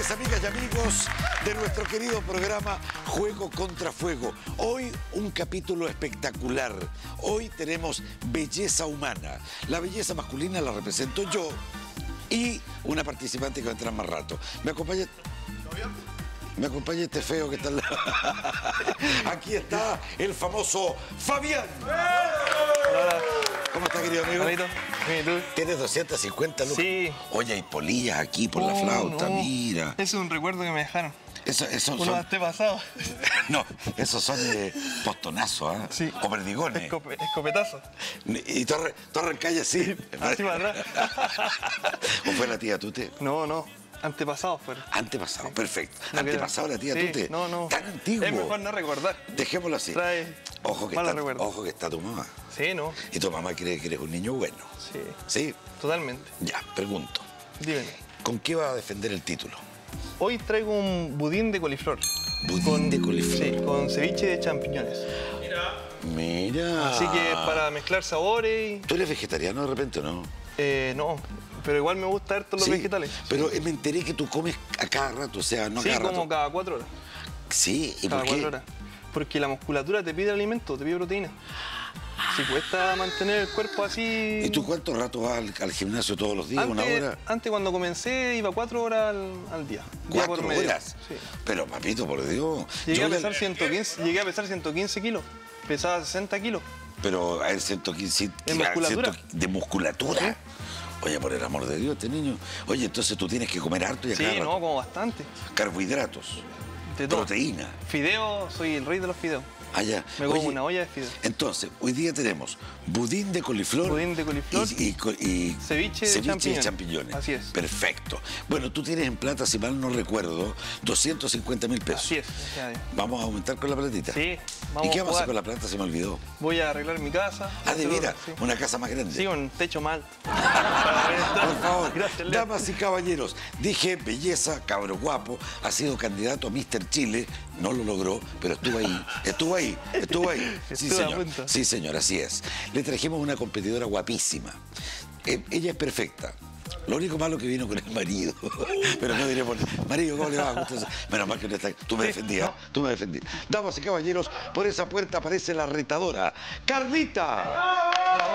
tardes, amigas y amigos de nuestro querido programa Juego contra Fuego. Hoy un capítulo espectacular. Hoy tenemos belleza humana. La belleza masculina la represento yo y una participante que va a entrar más rato. Me acompaña este feo que está al lado. Aquí está el famoso Fabián. Hola. ¿Cómo está, querido amigo? Bien, ¿y tú? ¿Tienes 250 lucas? Sí. Oye, hay polillas aquí por la flauta, no. mira. Es un recuerdo que me dejaron. Eso Uno son... antepasado. No, esos son postonazos, ¿ah? Sí. O perdigones. Escopetazo. Y tú arrancáis así. Así para atrás. ¿O fue la tía Tute? No. Antepasados fueron. Antepasado, perfecto. No Antepasado la tía sí, Tute. No. Tan antiguo. Es mejor no recordar. Dejémoslo así. Trae Ojo que, malos recuerdos. ojo que está tu mamá. Sí, no. Y tu mamá cree que eres un niño bueno. Sí. ¿Sí? Totalmente. Ya, pregunto. Dime. ¿Con qué va a defender el título? Hoy traigo un budín de coliflor. Budín de coliflor. Sí, con ceviche de champiñones. Mira. Así que para mezclar sabores ¿Tú eres vegetariano de repente o no? no, pero igual me gusta harto los vegetales. Pero me enteré que tú comes a cada rato, o sea, no a Sí, cada rato. como cada 4 horas. Sí, ¿y Cada por qué? 4 horas. Porque la musculatura te pide alimento, te pide proteína. Si cuesta mantener el cuerpo así... ¿Y tú cuánto rato vas al gimnasio todos los días? ¿Una hora? Antes cuando comencé iba 4 horas al día. Día por ¿4 medio. horas? Sí. Pero, papito, por Dios. Llegué a pesar 115 kilos. Pesaba 60 kilos. Pero a ver, 115... ¿De musculatura? ¿De musculatura? Sí. Oye, por el amor de Dios, este niño. Oye, entonces tú tienes que comer harto y a cada Sí, rato. no, como bastante. Carbohidratos, De todo. proteína. Fideo, soy el rey de los fideos. Allá. Me como una olla de fideos. Entonces, hoy día tenemos budín de coliflor. Budín de coliflor y ceviche de champiñones. Así es. Perfecto. Bueno, tú tienes en plata, si mal no recuerdo, 250.000 pesos. Así es. ¿Vamos a aumentar con la platita? Sí, ¿Y qué vamos a hacer jugar. con la plata? Se me olvidó. Voy a arreglar mi casa. De veras, Sí. una casa más grande. Sí, un techo mal. Por favor, Gracias, Leo. damas y caballeros, dije belleza, cabro guapo, ha sido candidato a Mr. Chile, no lo logró, pero estuvo ahí. Sí, Estuve a señor. punto. Sí, señor, así es. Le trajimos una competidora guapísima. Ella es perfecta. Lo único malo que vino con el marido. Pero no diremos, marido, ¿cómo le va? Entonces, menos mal que no está. Tú me defendías, tú me defendías. Damas y caballeros, por esa puerta aparece la retadora. ¡Carlita!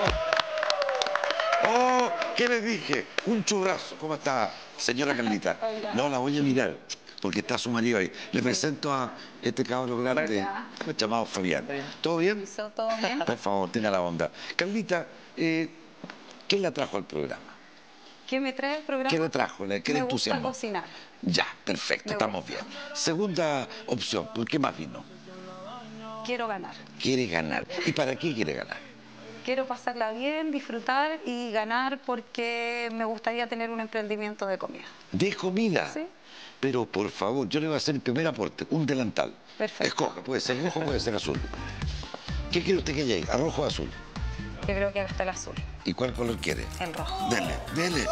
Oh, ¿qué les dije? Un churrazo. ¿Cómo está, señora Carlita? No, la voy a mirar, porque está su marido ahí. Le presento a este cabro grande, llamado Fabián. ¿Todo bien? ¿Todo bien? Por favor, tenga la onda. Carlita, ¿qué la trajo al programa? ¿Qué me trae el programa? ¿Qué le trajo? ¿Qué le Me gusta entusiasmó? cocinar. Ya, perfecto, estamos bien. Segunda opción, ¿por qué más vino? Quiero ganar. Quiere ganar. ¿Y para qué quiere ganar? Quiero pasarla bien, disfrutar y ganar porque me gustaría tener un emprendimiento de comida. ¿De comida? Sí. Pero, por favor, yo le voy a hacer el primer aporte, un delantal. Perfecto. Escoja, puede ser rojo, puede ser azul. ¿Qué quiere usted que llegue? ¿A rojo o azul? Yo creo que acá está el azul, ¿Y cuál color quiere? el rojo. Dele.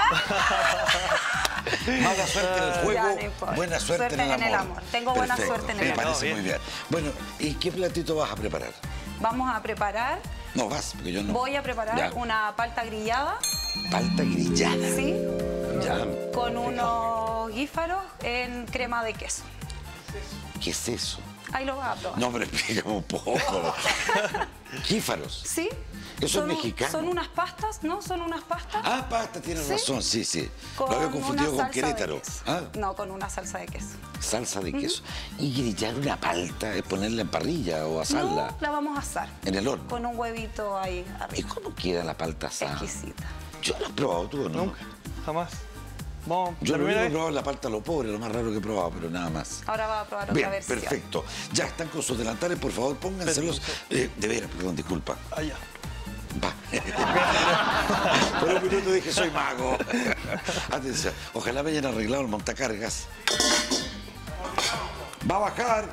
Mala suerte en el juego, Ya, no importa. buena suerte en el amor. Tengo buena Perfecto, suerte en el me amor. parece muy bien. Bueno, ¿y qué platito vas a preparar? Vamos a preparar, No, vas, porque yo no. voy a preparar Ya. una palta grillada, Palta grillada. ¿sí? Ya. Con unos guífaros en crema de queso. ¿Qué es eso? Ahí lo vas a probar. No, pero explícame un poco. Jífaros. ¿Sí? ¿Eso es mexicano? Son unas pastas, ¿no? Son unas pastas. Ah, pasta, tienes ¿Sí? razón, sí. Con Lo había confundido una con salsa de Querétaro. queso. Ah, No, con una salsa de queso. salsa de queso. Y grillar una palta es ponerla en parrilla o asarla No, la vamos a asar. en el horno. Con un huevito ahí ¿Y arriba. cómo queda la palta asada? Exquisita. Yo la he probado, tú o no. Nunca, jamás. Vamos, Yo la lo único primera que he vez. probado es la palta a lo pobre, lo más raro que he probado, pero nada más. Ahora va a probar Bien, otra versión. perfecto. Ya están con sus delantales, por favor, pónganselos. De veras, perdón, disculpa. Allá. Va. Por un minuto dije, soy mago. Atención, ojalá me hayan arreglado el montacargas. Va a bajar.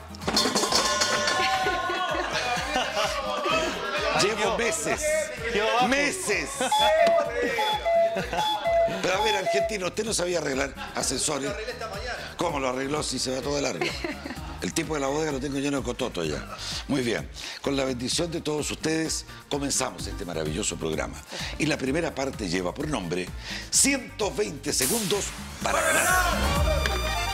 Llevo meses. ¡Meses! Pero a ver, argentino, ¿usted no sabía arreglar ascensores? Lo arreglé esta mañana. ¿Cómo lo arregló si se va todo de largo? El tipo de la bodega lo tengo lleno de cototo ya. Muy bien. Con la bendición de todos ustedes, comenzamos este maravilloso programa. Y la primera parte lleva por nombre 120 segundos para ganar.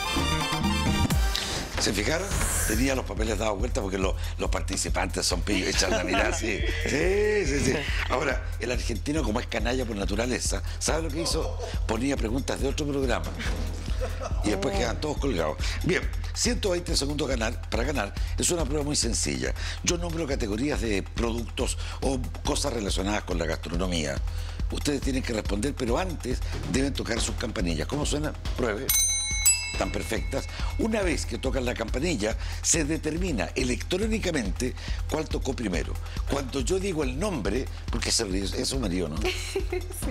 ¿Se fijaron? Tenía los papeles dados vuelta porque los participantes son pillos, echan la mirada así. Sí. Ahora, el argentino, como es canalla por naturaleza, ¿sabe lo que hizo? Ponía preguntas de otro programa. Y después quedan todos colgados. Bien, 120 segundos para ganar es una prueba muy sencilla. Yo nombro categorías de productos o cosas relacionadas con la gastronomía. Ustedes tienen que responder, pero antes deben tocar sus campanillas. ¿Cómo suena? Pruebe. Tan perfectas. Una vez que tocan la campanilla, se determina electrónicamente cuál tocó primero. Cuando yo digo el nombre, porque se ríe, eso me río, ¿no? Sí.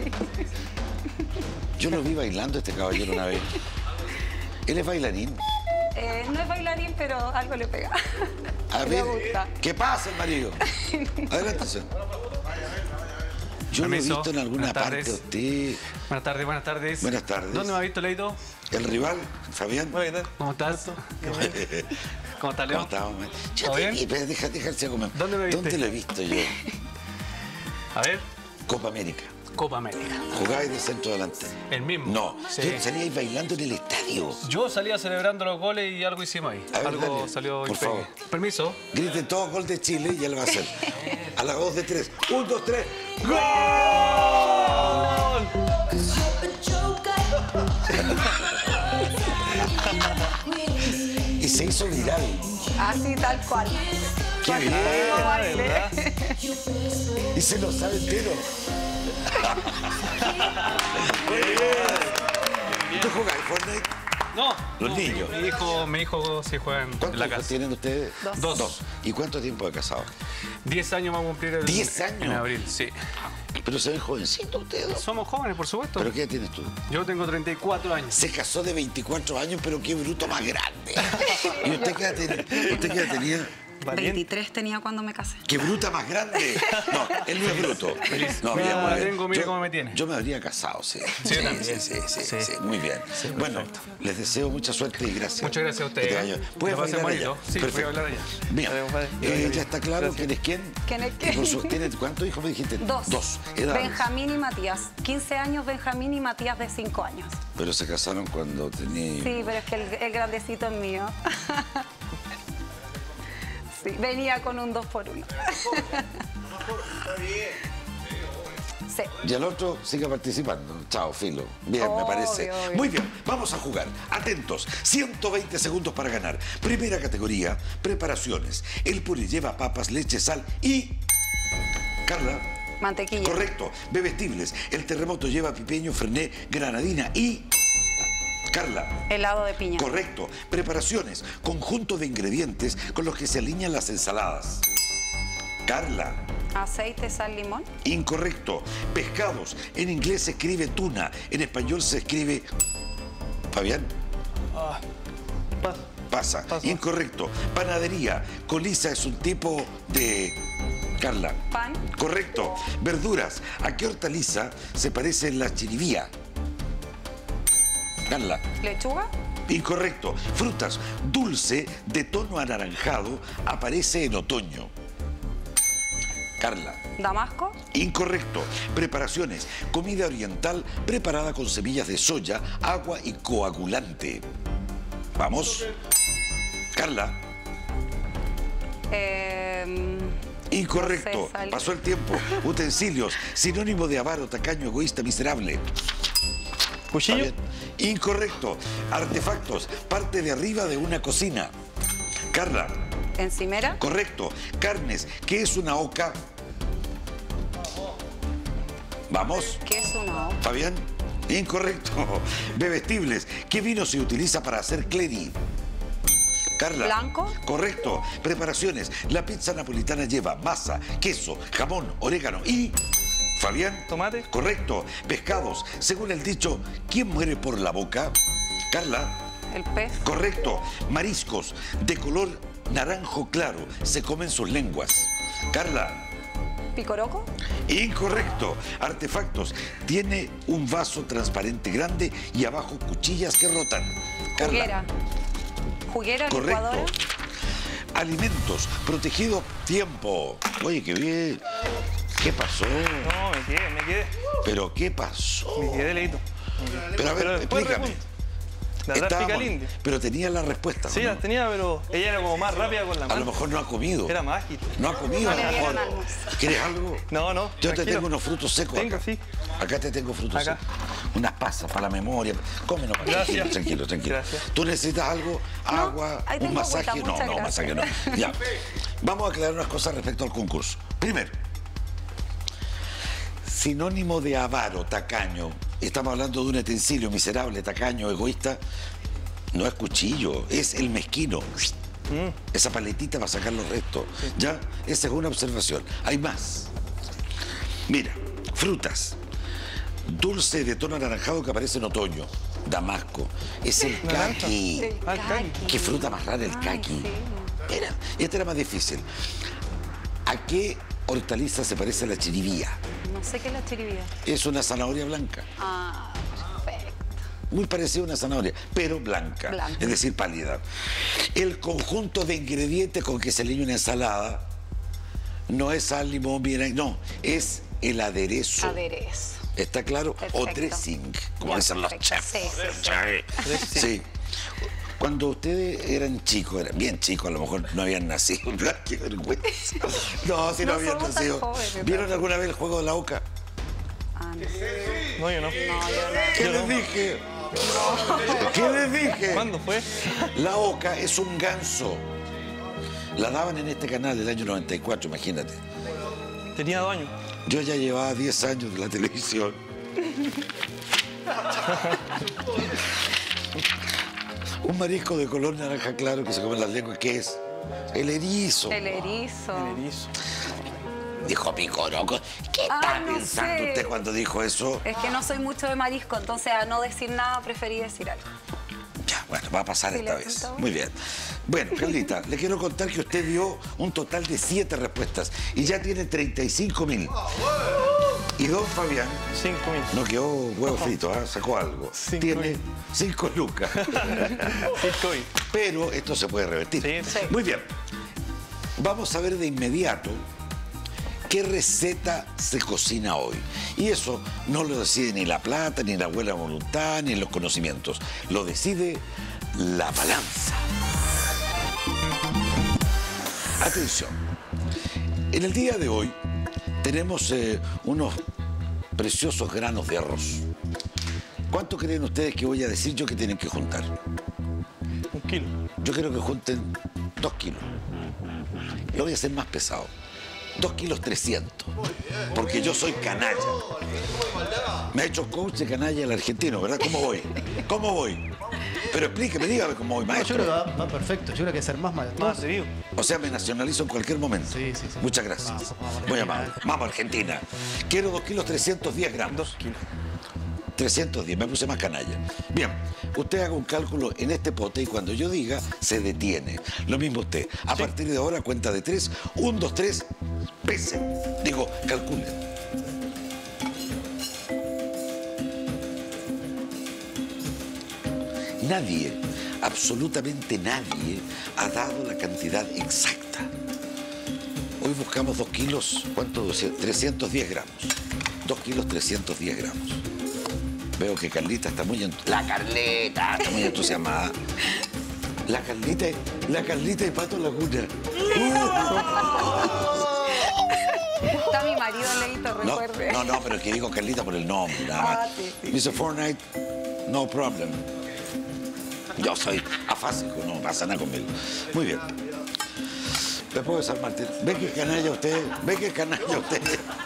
Yo lo vi bailando este caballero una vez. ¿Él es bailarín? No es bailarín, pero algo le pega. A Me ver, gusta. ¿qué pasa, el marido? Adelante, señor. Yo lo he Permiso. visto en alguna Buenas parte tardes. a usted. Buenas tardes, buenas tardes. Buenas tardes. ¿Dónde me ha visto, Leito? El rival, Fabián. Hola, ¿qué tal? ¿Cómo estás? ¿Cómo estás, Leo? ¿Cómo estamos? ¿Todo bien? Déjate comer. ¿Dónde me viste? ¿Dónde lo he visto yo? A ver, Copa América. Copa América. ¿Jugáis de centro delante? El mismo. No, Sí. yo salíais bailando en el estadio. Yo salía celebrando los goles y algo hicimos ahí. A ver, Algo dale, salió por impegue. favor. Permiso. Griten todos gol de Chile y él va a hacer. A la voz de 3. 1, 2, 3. ¡Gol! Y se hizo viral. Así, tal cual. ¡Qué bien! Mismo baile. Y se lo sabe entero. Muy bien. ¿Tú jugáis Fortnite? No. Los no, niños. Mi hijo sí juega en ¿Cuántos la hijos casa. tienen ustedes? Dos. ¿Y cuánto tiempo de casado? 10 años vamos a cumplir el... 10 años. En abril, sí. Pero se ven jovencitos ustedes. Somos jóvenes, por supuesto. ¿Pero qué edad tienes tú? Yo tengo 34 años. Se casó de 24 años, pero qué bruto más grande. ¿Y usted qué edad tenía? 23 tenía cuando me casé. ¡Qué bruta más grande! No, él no es bruto. No, Mira, muy bien. tengo, mira cómo me tiene. Yo me habría casado, sí. Sí, yo también. Sí, Sí. muy bien. Bueno, les deseo mucha suerte y gracias. Muchas gracias a Que te ustedes. vaya. ¿Puedes Lo pasé bailar bonito. allá? Sí, voy a Perfecto. bailar allá. Bien. Vale, compadre. Ya está claro quién es quién. ¿Quién es quién? ¿Tienes cuántos hijos me dijiste? Dos. Edades. Benjamín y Matías. 15 años Benjamín y Matías de 5 años. Pero se casaron cuando tenía... Sí, pero es que el grandecito es mío. Sí, venía con un 2x1. Sí. Y el otro sigue participando. Chao, Filo. Bien, me Obvio, parece. obvio. Muy bien, vamos a jugar. Atentos, 120 segundos para ganar. Primera categoría, preparaciones. El puré lleva papas, leche, sal y... Carla. Mantequilla. Correcto. Bebestibles. El terremoto lleva pipeño, fernet, granadina y... Carla. Helado de piña. Correcto. Preparaciones. Conjunto de ingredientes con los que se alinean las ensaladas. Carla. Aceite, sal, limón. Incorrecto. Pescados. En inglés se escribe tuna. En español se escribe... Fabián. Pasa. Incorrecto. Panadería. Colisa es un tipo de... Carla. Pan. Correcto. Verduras. ¿A qué hortaliza se parece la chiribía? Carla. Lechuga. Incorrecto. Frutas. Dulce de tono anaranjado aparece en otoño. Carla. Damasco. Incorrecto. Preparaciones. Comida oriental preparada con semillas de soya, agua y coagulante. Vamos. Carla. Incorrecto. No sé, sal. Pasó el tiempo. Utensilios. Sinónimo de avaro, tacaño, egoísta, miserable. ¿Cuchillo? Fabián. Incorrecto. Artefactos. Parte de arriba de una cocina. Carla. Encimera. Correcto. Carnes. ¿Qué es una oca? Vamos. ¿Qué es una hoja? Fabián. Incorrecto. Bebestibles. ¿Qué vino se utiliza para hacer cleri? Carla. Blanco. Correcto. Preparaciones. La pizza napolitana lleva masa, queso, jamón, orégano y... Fabián. Tomate. Correcto. Pescados. Según el dicho, ¿quién muere por la boca? Carla. El pez. Correcto. Mariscos. De color naranjo claro. Se comen sus lenguas. Carla. Picoroco. Incorrecto. Artefactos. Tiene un vaso transparente grande y abajo cuchillas que rotan. Carla. Juguera. Juguera, Correcto. licuadora. Alimentos. Protegido tiempo. Oye, qué bien. ¿Qué pasó? No, me quedé. ¿Pero qué pasó? Me quedé, Leito. Pero a ver, Pero después explícame. De atrás pica el indio. Pero tenía la respuesta. Sí, ¿no? las tenía, pero ella era como más rápida con la A mano. lo mejor no ha comido. Era más ágil. No ha comido, No a lo le dieron mejor. almuerzo. ¿Quieres algo? No, no. Yo te tranquilo. tengo unos frutos secos Tengo, acá. sí. Acá te tengo frutos Acá. secos. Unas pasas para la memoria. Cómenos. Gracias. Tranquilo, tranquilo. Gracias. ¿Tú necesitas algo? No, ¿Agua? ahí ¿Un tengo masaje? agüita, No, muchas no, gracias. masaje no. Ya. Vamos a aclarar unas cosas respecto al concurso. Primero, sinónimo de avaro, tacaño. Estamos hablando de un utensilio miserable, tacaño, egoísta. No es cuchillo, es el mezquino. Esa paletita para sacar los restos. ¿Ya? Esa es una observación. Hay más. Mira, frutas. Dulce de tono anaranjado que aparece en otoño. Damasco. Es el Naranja. caqui. El Ah, el caqui. caqui. ¿Qué fruta más rara el Ay, caqui? sí. Mira, este era más difícil. ¿A qué hortaliza se parece la chiribía? No sé qué es la chiribía. Es una zanahoria blanca. Ah, perfecto. Muy parecida a una zanahoria, pero blanca. Blanca. Es decir, pálida. El conjunto de ingredientes con que se leña una ensalada no es sal, limón, vinagre, no, es el aderezo. Aderezo. ¿Está claro? O Perfecto. dressing, como Ya, dicen los perfecto. chefs. Sí, sí, Sí. Cuando ustedes eran chicos, eran bien chicos, a lo mejor no habían nacido. ¡Qué vergüenza! No, si no, No habían somos tan nacido. jóvenes, ¿Vieron alguna vez el juego de la oca? Ah, no. No, yo no. No, yo no. ¿Qué Yo les no. dije? ¿Qué les dije? ¿Cuándo fue? La oca es un ganso. La daban en este canal el año 94, imagínate. Tenía 2 años. Yo ya llevaba 10 años de la televisión. Un marisco de color naranja claro que se come en las lenguas, ¿qué es? El erizo. El erizo. El erizo. Dijo Picoroco. ¿Qué está no pensando sé. usted cuando dijo eso? Es que no soy mucho de marisco, entonces a no decir nada preferí decir algo. Ya, bueno, va a pasar Sí, esta le vez. apuntaba. Muy bien. Bueno, Carlita, le quiero contar que usted dio un total de 7 respuestas y ya tiene 35.000. Y don Fabián 5.000. no quedó huevo frito, ¿ah? Sacó algo. 5.000. Tiene 5 lucas. 5.000. Pero esto se puede revertir. Sí. Sí. Muy bien. Vamos a ver de inmediato qué receta se cocina hoy. Y eso no lo decide ni la plata, ni la buena voluntad, ni los conocimientos. Lo decide la balanza. Atención. En el día de hoy tenemos unos preciosos granos de arroz. ¿Cuánto creen ustedes que voy a decir yo que tienen que juntar? 1 kilo. Yo quiero que junten 2 kilos. Lo voy a hacer más pesado. 2 kilos 300. Porque yo soy canalla. Me ha hecho coach de canalla el argentino, ¿verdad? ¿Cómo voy? ¿Cómo voy? Pero explíqueme, dígame cómo voy, No, yo creo que maestro. va perfecto. Yo creo que hay que ser más Más más. atrevido. O sea, me nacionalizo en cualquier momento. Sí, sí, sí. Muchas gracias. Vamos, Muy Argentina. amable. Vamos, Argentina. Quiero 2 kilos 310 gramos. 2 kilos. 310, me puse más canalla. Bien, usted haga un cálculo en este pote y cuando yo diga, se detiene. Lo mismo usted. A partir de ahora, cuenta de 3. 1, 2, 3, pesen. Digo, calculen. Nadie, absolutamente nadie, ha dado la cantidad exacta. Hoy buscamos 2 kilos, ¿cuánto? 310 gramos. 2 kilos 310 gramos. Veo que Carlita está muy La Carlita está muy entusiasmada. La Carlita y Pato Laguna. Está mi marido Leito, No, recuerde. no, pero es que digo Carlita por el nombre, nada más. Ah, sí, sí. Dice Fortnite, no problem. Yo soy afásico, no pasa nada conmigo. Muy bien. ¿Me puedo desarmarte? ¿Ve que canalla usted? ¿Ve que canalla usted?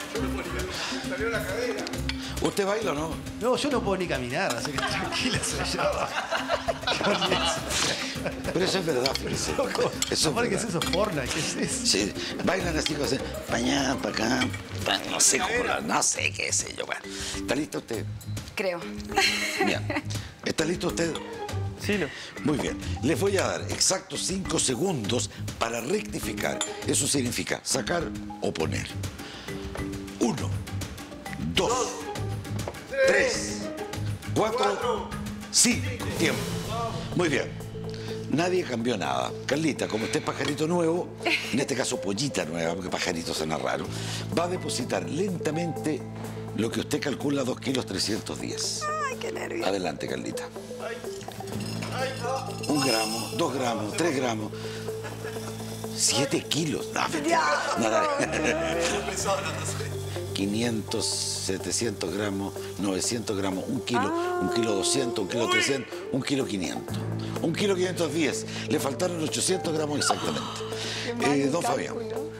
¿Usted baila o no? No, yo no puedo ni caminar, así que tranquila soy yo. Pero eso es verdad, fíjese. Eso es Aparte, ¿qué es verdad. eso? Fortnite, ¿qué es eso? Sí, bailan así, como para allá, para acá, no sé cómo, no sé qué sé yo. Bueno. ¿Está listo usted? Creo. Bien. ¿Está listo usted? Sí, lo. Muy bien. Les voy a dar exactos 5 segundos para rectificar. Eso significa sacar o poner. 1, 2, 3, 4, 5. Tiempo. Muy bien. Nadie cambió nada. Carlita, como usted es pajarito nuevo, en este caso pollita nueva, porque pajarito suena raro, va a depositar lentamente lo que usted calcula 2 kilos 310. Ay, qué nervios. Adelante, Carlita. 1 gramo, 2 gramos, 3 gramos. 7 kilos. No, mentira. No, dale. 500, 700 gramos, 900 gramos, 1 kilo, 1 kilo 200, 1 kilo 300, 1 kilo 500. 1 kilo 510. Le faltaron 800 gramos exactamente. Don Fabián.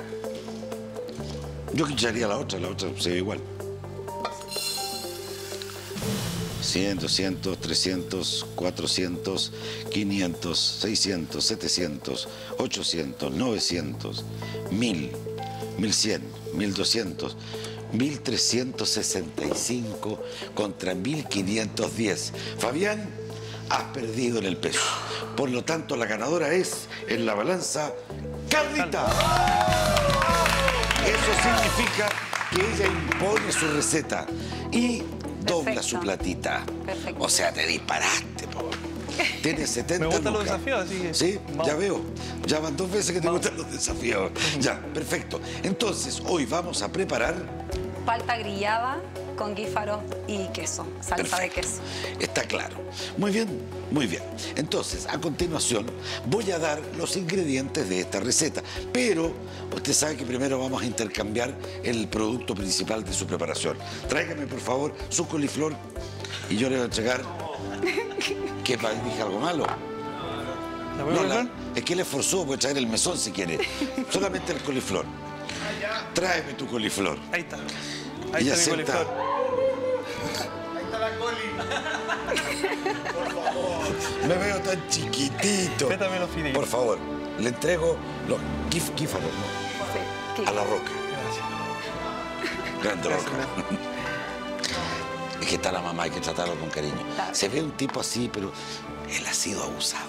Yo echaría la otra se ve igual. 100, 200, 300, 400, 500, 600, 700, 800, 900, 1000, 1100, 1200, 1365 contra 1510. Fabián, has perdido en el peso. Por lo tanto, la ganadora es, en la balanza, Carlita. Eso significa que ella impone su receta y dobla su platita. Perfecto. O sea, te disparaste, po. Tienes 70 Me gustan los lucas. desafíos, así que... Sí, vamos. ya veo. Ya van 2 veces que te gustan los desafíos. Ya, perfecto. Entonces, hoy vamos a preparar... Palta grillada con guífaros y queso, salsa de Perfecto. queso. Está claro. Muy bien, muy bien. Entonces, a continuación, voy a dar los ingredientes de esta receta. Pero usted sabe que primero vamos a intercambiar el producto principal de su preparación. Tráigame, por favor, su coliflor y yo le voy a entregar... ¿Qué? ¿Dije algo malo? ¿La voy a No, colocar? es que él esforzó, puede traer el mesón si quiere. Solamente el coliflor. Tráeme tu coliflor. Ahí está. Y Ahí está mi acepta. coliflor. Me veo tan chiquitito. Pétame los fideos. Por favor, le entrego los quífaros, ¿no? Sí. A la roca. Gracias. Grande roca. Es que está la mamá, hay que tratarlo con cariño. Claro. Se ve un tipo así, pero él ha sido abusado.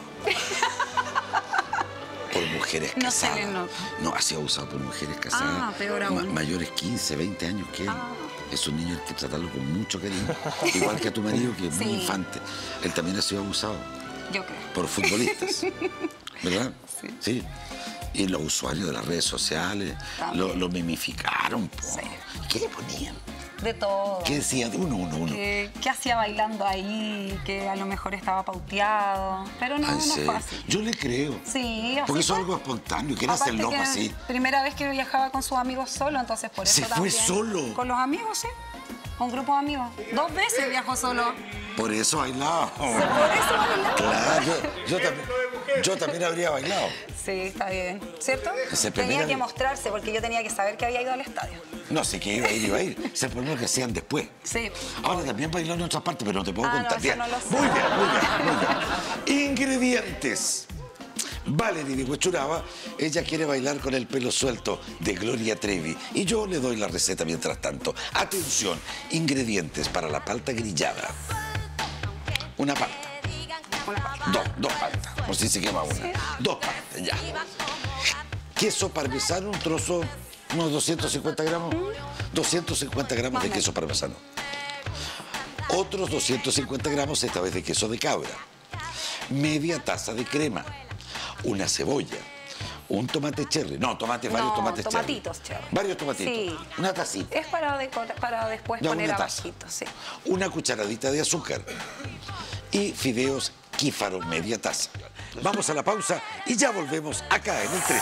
Por mujeres No se casadas. le nota. No, ha sido abusado por mujeres casadas. Ah, peor aún. Mayores 15, 20 años que él. Ah. Es un niño, hay que tratarlo con mucho cariño. Igual que a tu marido, que es muy Sí. infante. Él también ha sido abusado Yo creo. por futbolistas. ¿Verdad? Sí. Y los usuarios de las redes sociales lo mimificaron. Po. Sí. ¿Qué le ponían? De todo. ¿Qué decían? Uno. ¿Qué hacía bailando ahí? Que a lo mejor estaba pauteado. Pero no, Ah, ¿en no serio? fue así. Yo le creo. Sí, así Porque eso es fue. algo espontáneo, quiere hacer Aparte loco que así. Primera vez que viajaba con sus amigos solo, entonces por eso ¿Se fue también. solo? Con los amigos, sí. Con un grupo de amigos. 2 veces viajó solo. Por eso bailaba. Por eso bailaba. Claro, yo también habría bailado. Sí, está bien. ¿Cierto? Ese Tenía primera que vez. mostrarse porque yo tenía que saber que había ido al estadio. No sé qué iba a ir. Se por lo que hacían después. Sí. Ahora también bailó en otras partes, pero no te puedo Ah, no, contar. eso Bien. no lo sé. Muy bien, muy bien. Ingredientes. Valerie de Huechuraba, ella quiere bailar con el pelo suelto de Gloria Trevi. Y yo le doy la receta mientras tanto. Atención, ingredientes para la palta grillada. Una palta. Dos paltas, por si se quema una. 2 paltas, ya. Queso parmesano, un trozo, unos 250 gramos. 250 gramos de queso parmesano. Otros 250 gramos, esta vez de queso de cabra. Media taza de crema. Una cebolla. Un tomate cherry. No, varios tomates tomatitos cherry. Varios tomatitos. Sí. Una tacita. Es para decorar, para después Ya, poner una taza. abajito, sí. Una cucharadita de azúcar y fideos quífaros, media taza. Vamos a la pausa y ya volvemos acá en el 13.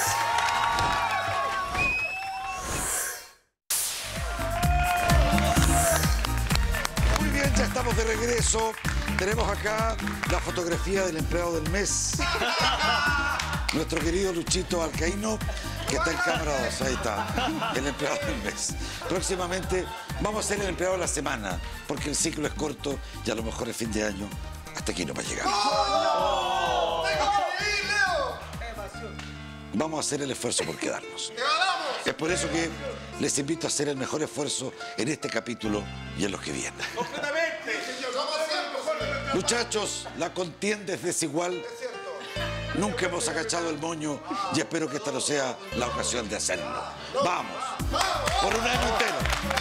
Muy bien, ya estamos de regreso. Tenemos acá la fotografía del empleado del mes. Nuestro querido Luchito Alcaíno, que está en cámara 2, ahí está, el empleado del mes. Próximamente vamos a ser el empleado de la semana, porque el ciclo es corto y a lo mejor es fin de año. Hasta aquí no va a llegar. Vamos a hacer el esfuerzo por quedarnos. Es por eso que les invito a hacer el mejor esfuerzo en este capítulo y en los que vienen. Muchachos, la contienda es desigual. Nunca hemos agachado el moño y espero que esta no sea la ocasión de hacerlo. ¡Vamos! ¡Por un año entero!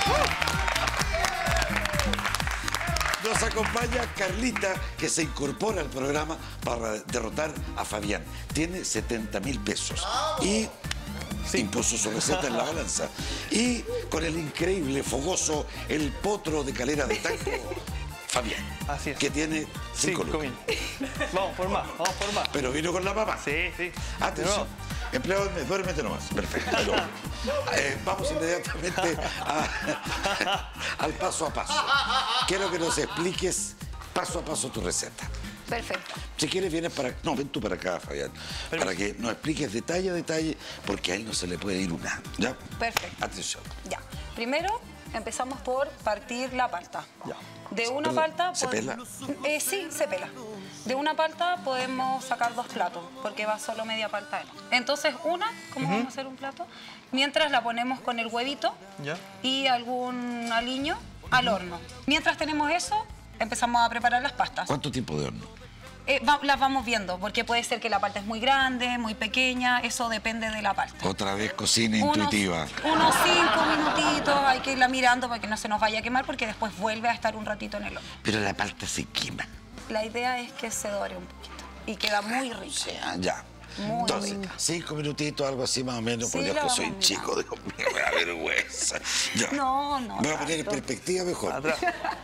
Nos acompaña Carlita, que se incorpora al programa para derrotar a Fabián. Tiene 70.000 pesos y impuso su receta en la balanza. Y con el increíble, fogoso, el potro de Calera de Tango, Fabián. Así es. Que tiene 5 lucas. 5.000. Vamos por más, vamos por más. Pero vino con la mamá. Sí, sí. Atención. Empleado del mes, duérmete nomás. Perfecto. Pero, vamos inmediatamente al paso a paso. Quiero que nos expliques paso a paso tu receta. Perfecto. Si quieres, vienes para... No, ven tú para acá, Fabián. Para que nos expliques detalle a detalle, porque ahí no se le puede ir una. ¿Ya? Perfecto. Atención. Ya. Primero empezamos por partir la palta. Ya. De una Perdón, palta... ¿se pela? Sí, se pela. De una palta podemos sacar 2 platos, porque va solo media palta. Entonces, ¿cómo vamos a hacer un plato? Mientras la ponemos con el huevito Ya. y algún aliño al horno. Mientras tenemos eso, empezamos a preparar las pastas. ¿Cuánto tiempo de horno? Las vamos viendo, porque puede ser que la palta es muy grande, muy pequeña, eso depende de la palta. Otra vez cocina intuitiva. Unos 5 minutitos, hay que irla mirando para que no se nos vaya a quemar, porque después vuelve a estar un ratito en el horno. Pero la palta se quema. La idea es que se dore un poquito y queda muy O rica. sea, ya. Muy Entonces, rica. 5 minutitos, algo así más o menos, Sí, porque es la que vamos soy mirando. chico, Dios mío, me da vergüenza. Ya. No, Me voy a poner en tanto. perspectiva mejor. Atrás.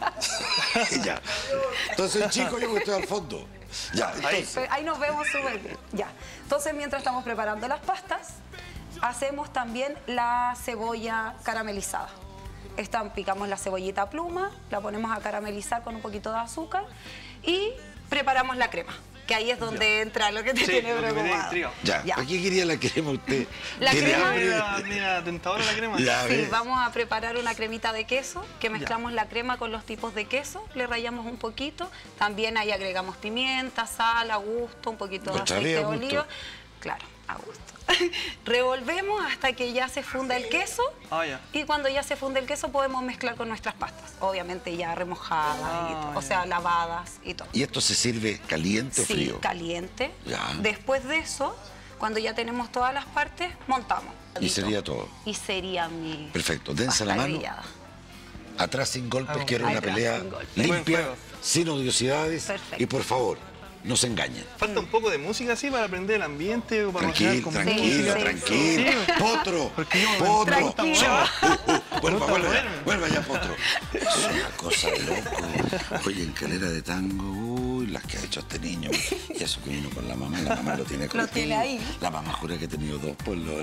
Ya. Entonces soy chico, yo que estoy al fondo. Ya, entonces. Ahí nos vemos súper bien. Ya. Entonces, mientras estamos preparando las pastas, hacemos también la cebolla caramelizada. Picamos la cebollita a pluma, la ponemos a caramelizar con un poquito de azúcar y preparamos la crema, que ahí es donde entra lo que te Sí, tiene lo que me tiene preocupado. intrigado. Ya. Ya. ¿Para qué quería la crema usted? La ¿Tiene crema- hambre? Mira, tentadora la crema. Ya, Sí, ves. vamos a preparar una cremita de queso, que mezclamos la crema con los tipos de queso, le rallamos un poquito, también ahí agregamos pimienta, sal, a gusto, un poquito de ¿Cucharilla aceite de a gusto? oliva. Claro, a gusto. Revolvemos hasta que ya se funda el queso Ya. y cuando ya se funde el queso podemos mezclar con nuestras pastas, obviamente ya remojadas, o sea, lavadas y todo. ¿Y esto se sirve caliente o Sí, frío? caliente. Ya. Después de eso, cuando ya tenemos todas las partes, montamos. Y sería todo. Y sería mi Perfecto. Dense la pasta mano. grillada. Atrás sin golpes, quiero una Atrás pelea sin golpes. Buen limpia, juego. sin odiosidades. Perfecto. Y por favor, no se engañen. Falta un poco de música así para aprender el ambiente o para Tranquilo, cocinar con tranquilo, música. tranquilo. Sí. Potro, Porque yo me potro. Tranquilo. Vuelva ya, potro. Es una cosa de loco. Oye, en Calera de Tango, uy, las que ha hecho este niño. Y eso que vino con la mamá lo tiene contigo. tiene ahí. La mamá jura que he tenido 2 por lo...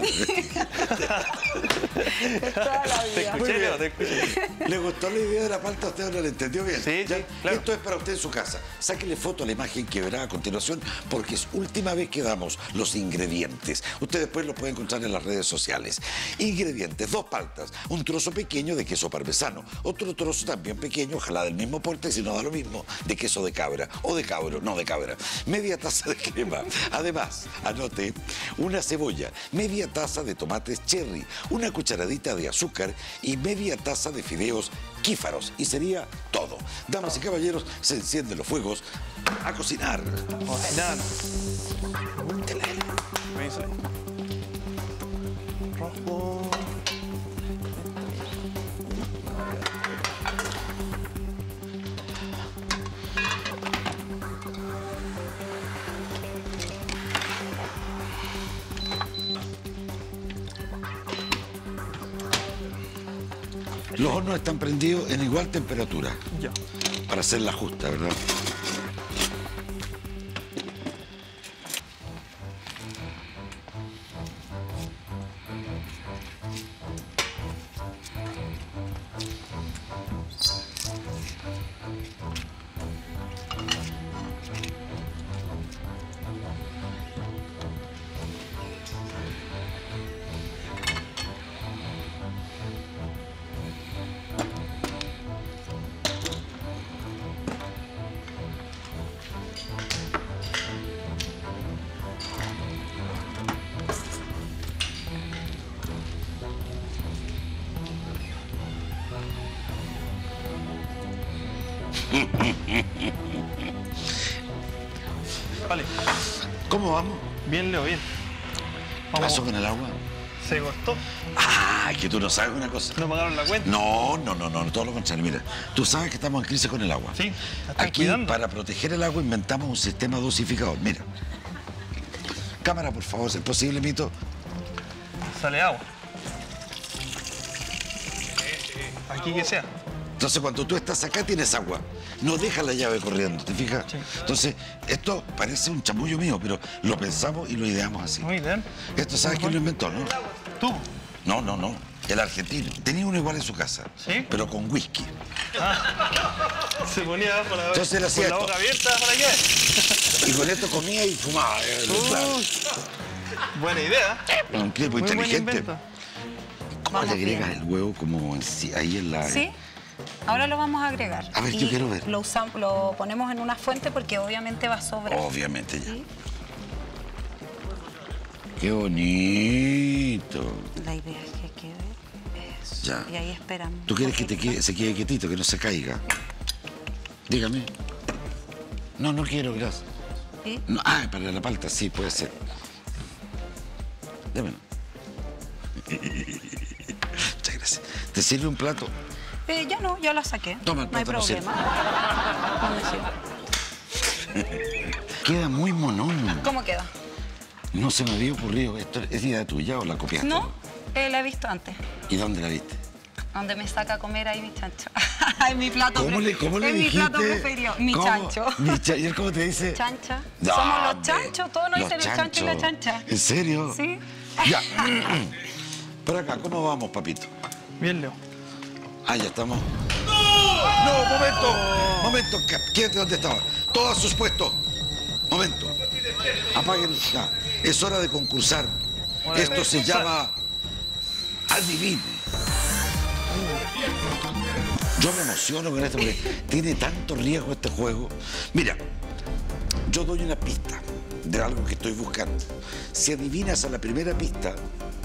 Toda la Te vida. escuché, Leo, te escuché. ¿Le gustó la idea de la palta? ¿Usted no la entendió bien? Sí, ¿Ya? sí, claro. Esto es para usted en su casa. Sáquele foto a la imagen que verá a continuación, porque es última vez que damos los ingredientes. Usted después lo puede encontrar en las redes sociales. Ingredientes: 2 paltas, un trozo pequeño de queso parmesano, otro trozo también pequeño, ojalá del mismo porte, si no da lo mismo, de queso de cabra, o de cabro, no de cabra, media taza de crema. Además, anote, una cebolla, media taza de tomates cherry, una cucharadita de azúcar y media taza de fideos quífaros. Y sería todo. Damas y caballeros, se encienden los fuegos a cocinar. Cocinar. Me dice. Rojo. Los hornos están prendidos en igual temperatura Ya. para hacer la justa, ¿verdad? Vale. ¿Cómo vamos? Bien, Leo, bien. ¿Qué pasó con el agua? Se cortó. Ah, que tú no sabes una cosa. No pagaron la cuenta. No, todo lo contrario. Mira, tú sabes que estamos en crisis con el agua. Sí, la están Aquí, cuidando. para proteger el agua, inventamos un sistema dosificador. Mira. Cámara, por favor, si es posible, Mito. Sale agua. Aquí que sea. Entonces, cuando tú estás acá, tienes agua. No dejas la llave corriendo, ¿te fijas? Sí. Entonces, esto parece un chamullo mío, pero lo pensamos y lo ideamos así. Muy bien. Esto, ¿sabes quién lo inventó, no? ¿Tú? No. El argentino. Tenía uno igual en su casa, ¿Sí? pero con whisky. Se ponía por la, Entonces él hacía con la esto. boca abierta, ¿para qué? Y con esto comía y fumaba. Claro. Buena idea. Un tipo Muy buen inteligente. invento. ¿Cómo le Vamos agregas bien. el huevo como ahí en la... ¿Sí? Ahora lo vamos a agregar. A ver, Y yo quiero ver. Lo ponemos en una fuente porque obviamente va a sobrar. Obviamente ya. ¿Sí? ¡Qué bonito! La idea es que quede eso. Ya. Y ahí esperamos. ¿Tú quieres que poquito. se quede quietito, que no se caiga? Dígame. No quiero, gracias. ¿Sí? No, para la palta, sí, puede ser. Démelo. Muchas gracias. ¿Te sirve un plato? Ya la saqué. Toma el no hay plato, no sirve. problema. No me sirve. Queda muy monón. ¿Cómo queda? No se me había ocurrido. ¿Esto es idea tuya o la copiaste? No, la he visto antes. ¿Y dónde la viste? Donde me saca a comer ahí mi chancho. Es mi plato ¿Cómo le es mi dijiste? plato preferido. Mi ¿Cómo? chancho. ¿Y él cómo te dice? Chancha. No, Somos los hombre, chanchos. Todos nos los dicen el chancho y la chanchos. chancha. ¿En serio? Sí. Ya. Por acá, ¿cómo vamos, papito? Bien, Leo. Ya estamos. ¡No! Momento, quédate donde estaba. Todos a sus puestos. Momento. Apaguen. Ya. Es hora de concursar. Esto se llama Adivine. Yo me emociono con esto porque tiene tanto riesgo este juego. Mira, yo doy una pista de algo que estoy buscando. Si adivinas a la primera pista,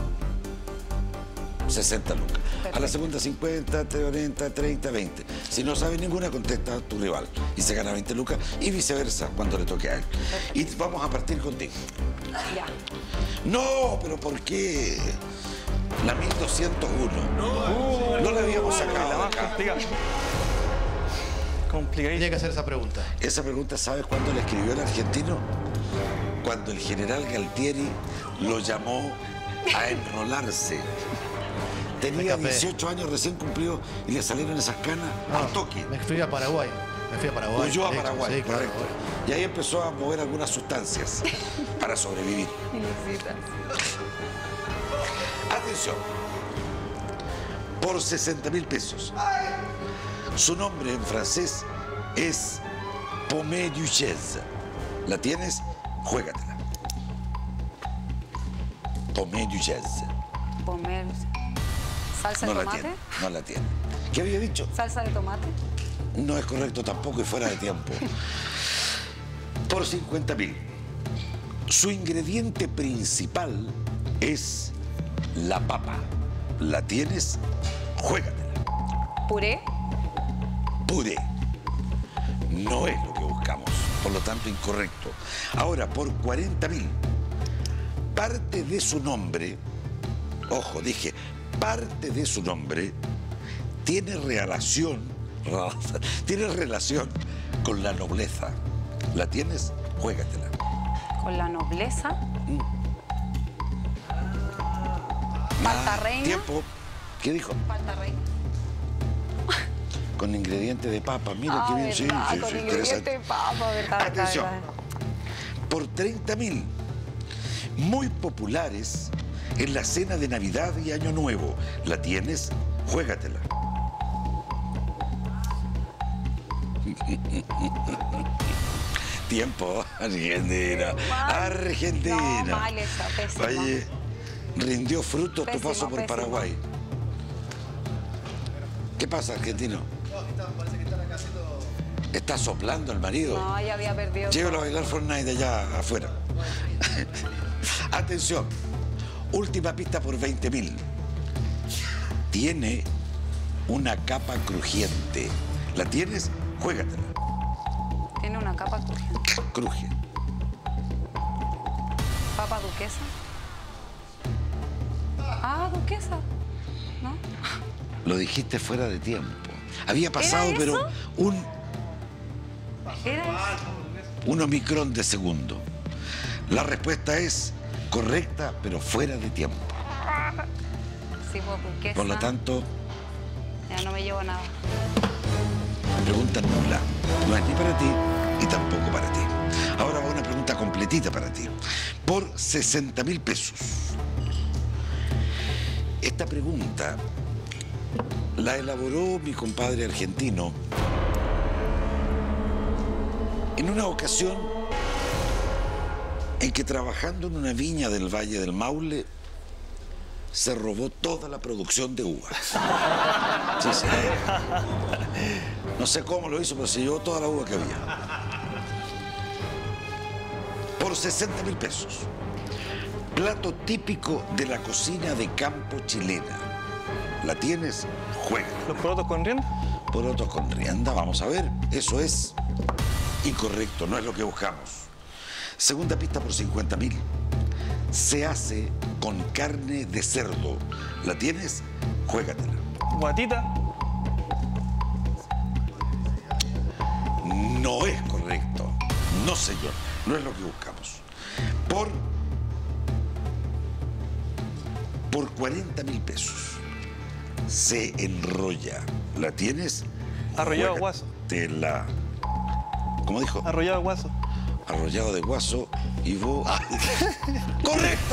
60 lucas. A la segunda 50, 40, 30, 20. Si no sabes ninguna, contesta a tu rival y se gana 20 lucas y viceversa cuando le toque a él. Y vamos a partir contigo. Ya. No, pero ¿por qué? La 1201. No la habíamos sacado La de más acá. complicada. Complicadísima. Tenía que hacer esa pregunta. Esa pregunta, ¿sabes cuándo la escribió el argentino? Cuando el general Galtieri lo llamó a enrolarse. Tenía Me escapé. 18 años recién cumplidos y le salieron esas canas al toque. Me fui a Paraguay. Huyó a directo, Paraguay, sí, claro. correcto. Y ahí empezó a mover algunas sustancias para sobrevivir. Atención. Por 60.000 pesos. Su nombre en francés es Pomme Duchesse. ¿La tienes? Juégatela. Pomme Duchesse. Comer. ¿Salsa de No la tomate? tiene. No la tiene. ¿Qué había dicho? ¿Salsa de tomate? No es correcto tampoco y fuera de tiempo. Por 50.000. Su ingrediente principal es la papa. ¿La tienes? Juégatela. ¿Puré? Puré. No es lo que buscamos, por lo tanto incorrecto. Ahora, por 40.000, parte de su nombre, ojo, dije, parte de su nombre tiene relación con la nobleza. ¿La tienes? Juégatela. ¿Con la nobleza? ¿Palta reina? Tiempo. ¿Qué dijo? ¿Palta reina? Con ingrediente de papa. Mira qué bien. Sí, verdad, sí, con sí, ingrediente interesante. de papa, verdad. Atención. verdad. Por 30.000, muy populares en la cena de Navidad y Año Nuevo. ¿La tienes? Juégatela. Tiempo, Argentina. Argentina. No, mal esa, pésimo. Oye, rindió fruto tu Pésimo, paso por pésimo. Paraguay. ¿Qué pasa, argentino? ¿Está soplando el marido? No, ya había perdido. Llévalo a bailar Fortnite allá afuera. Atención. Última pista por 20.000. Tiene una capa crujiente. ¿La tienes? Juégatela. Tiene una capa crujiente. Cruje. ¿Papa duquesa? Ah, duquesa. ¿No? Lo dijiste fuera de tiempo. Había pasado, ¿Era pero eso? ¿Era eso? un omicrón de segundo. La respuesta es correcta, pero fuera de tiempo. Sí, pues duquesa. Por lo tanto, Ya no me llevo nada. Pregunta nula. No es ni para ti y tampoco para ti. Ahora va una pregunta completita para ti. Por 60.000 pesos. Esta pregunta la elaboró mi compadre argentino en una ocasión en que trabajando en una viña del Valle del Maule se robó toda la producción de uvas. Sí, sí. No sé cómo lo hizo, pero se llevó toda la uva que había. Por 60.000 pesos. Plato típico de la cocina de campo chilena. ¿La tienes? Juega. ¿Los porotos con rienda? Porotos con rienda, vamos a ver. Eso es incorrecto, no es lo que buscamos. Segunda pista por 50.000. Se hace con carne de cerdo. ¿La tienes? Juégatela. Guatita. No es correcto. No, señor. No es lo que buscamos. Por 40.000 pesos se enrolla. ¿La tienes? Arrollado de guaso. Juégatela. ¿Cómo dijo? Arrollado de guaso. Arrollado de guaso y vos... ¡Correcto!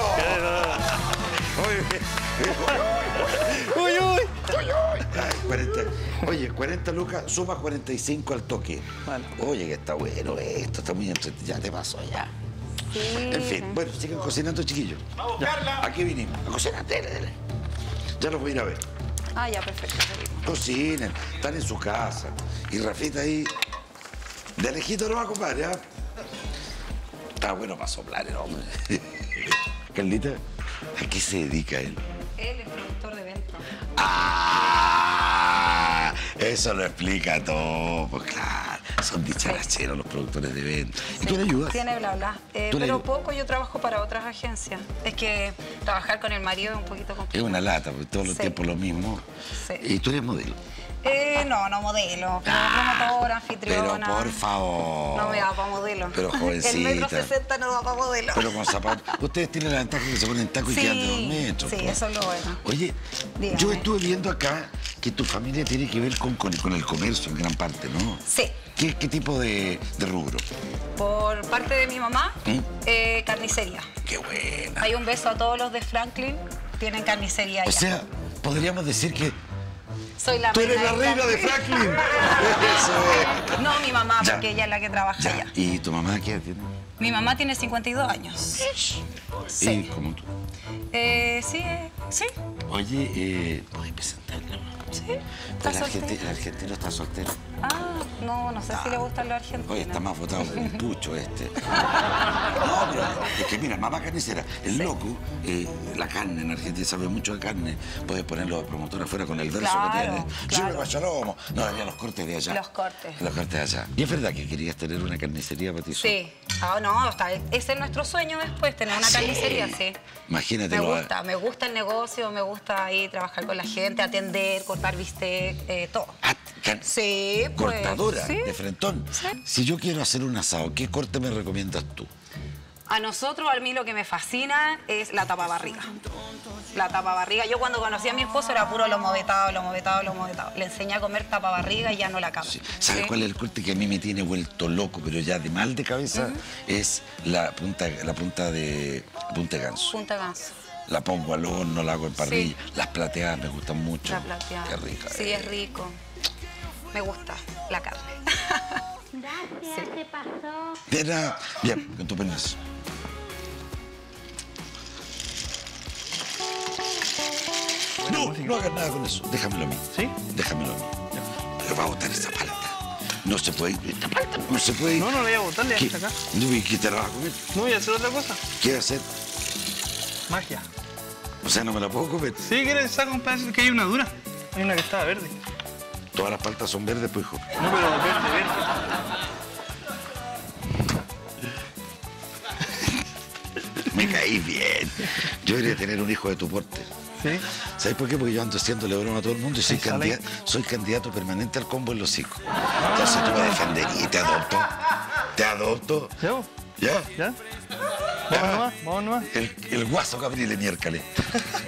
¡Uy, uy! 40. Oye, 40 lucas, suma 45 al toque. Vale. Oye, que está bueno esto, está muy entretenido. Ya te pasó, ya. Sí. En fin, bueno, sigan cocinando, chiquillos. ¡Vamos, Carla! Aquí vinimos, a cocinar, dele, dele. Ya los voy a ir a ver. Ah, ya, perfecto. Seguimos. Cocinen, están en su casa. Y Rafita ahí, de lejito no va a compadre, ¿ah? Está bueno para soplar el hombre. Carlita, ¿a qué se dedica él? Él es productor de eventos. ¡Ah! Eso lo explica todo, pues claro. Son dicharacheros los productores de eventos. ¿Y tú le ayudas? Tiene bla bla. ¿Tú le Pero ayudas? poco, yo trabajo para otras agencias. Es que trabajar con el marido es un poquito Es complicado. una lata, porque todos los Sí. tiempos lo mismo. Sí. ¿Y tú eres modelo? No, no modelo, pero promotora, anfitriona. Pero por favor. No me da para modelo. Pero jovencita. El 1,60 m no da para modelo. Pero con zapatos. Ustedes tienen la ventaja que se ponen taco y Sí, quedan de 2 metros. sí, pues. eso es lo bueno. Oye, Dígame. yo estuve viendo acá que tu familia tiene que ver con el comercio en gran parte, ¿no? Sí. ¿Qué tipo de rubro? Por parte de mi mamá, ¿Mm? Carnicería. Qué buena. Hay un beso a todos los de Franklin, tienen carnicería allá. O sea, podríamos decir que Soy la tú eres la reina de Franklin. Eso es. No, mi mamá, Ya. porque ella es la que trabaja Ya. allá. ¿Y tu mamá qué tiene? Mi mamá tiene 52 años. Sí. Y como tú. Sí, sí. Oye, ¿puedes presentarla? Sí. Pues Está el soltera. argentino está soltero. Ah, no sé si le gustan los argentinos. Oye, está más votado que un pucho este. No, pero es que mira, mamá carnicera, el loco, la carne en Argentina sabe mucho de carne. Puedes ponerlo de promotor afuera con el verso Claro, que tiene. Yo claro. me guachalomo. No, daría los cortes de allá. Los cortes. Los cortes de allá. ¿Y es verdad que querías tener una carnicería para ti sola? Sí. Ah, no, ese es nuestro sueño después, tener una Sí. carnicería, sí. Imagínate. Me gusta el negocio, me gusta ahí trabajar con la gente, atender, cortar bistec, todo. Sí, pues. Cortadora, sí. de frentón. Sí. Si yo quiero hacer un asado, ¿qué corte me recomiendas tú? A nosotros, a mí lo que me fascina es la tapabarriga. La tapabarriga. Yo cuando conocí a mi esposo era puro lomo vetado, lomo vetado, lomo vetado. Le enseñé a comer tapabarriga y ya no la cambio. Sí. ¿Sabes ¿Sí? cuál es el corte que a mí me tiene vuelto loco, pero ya de mal de cabeza? Es la punta de ganso. Punta ganso. La pongo al horno, la hago en parrilla. Las plateadas me gustan mucho. La plateada. Qué rica. Sí, es rico. Me gusta la carne. Gracias, se pasó. De nada. Bien, con tu permiso. No hagas nada con eso. Déjamelo a mí. ¿Sí? Déjamelo a mí. Pero va a botar esa palta. No se puede ir. Esta palta no se puede ir. No, no la voy a botar, le voy a ¿Qué? sacar. ¿Y qué te la vas a comer? No voy a hacer otra cosa. ¿Qué va a hacer? Magia. O sea, no me la puedo comer. Sí, ¿quieres sacar un pedazo? Que hay una dura. Hay una que estaba verde. Todas las paltas son verdes, pues, hijo. No, pero verde, verde. Me caí bien. Yo debería tener un hijo de tu porte. Sí. ¿Sabes por qué? Porque yo ando haciéndole broma a todo el mundo y soy, Sí, sale. soy candidato permanente al combo en los hocico. Entonces tú me defenderías y te adopto. Te adopto. ¿Ya vos? ¿Ya? ¿Ya? Vamos nomás, vamos nomás. El guaso Gabriel de miércoles.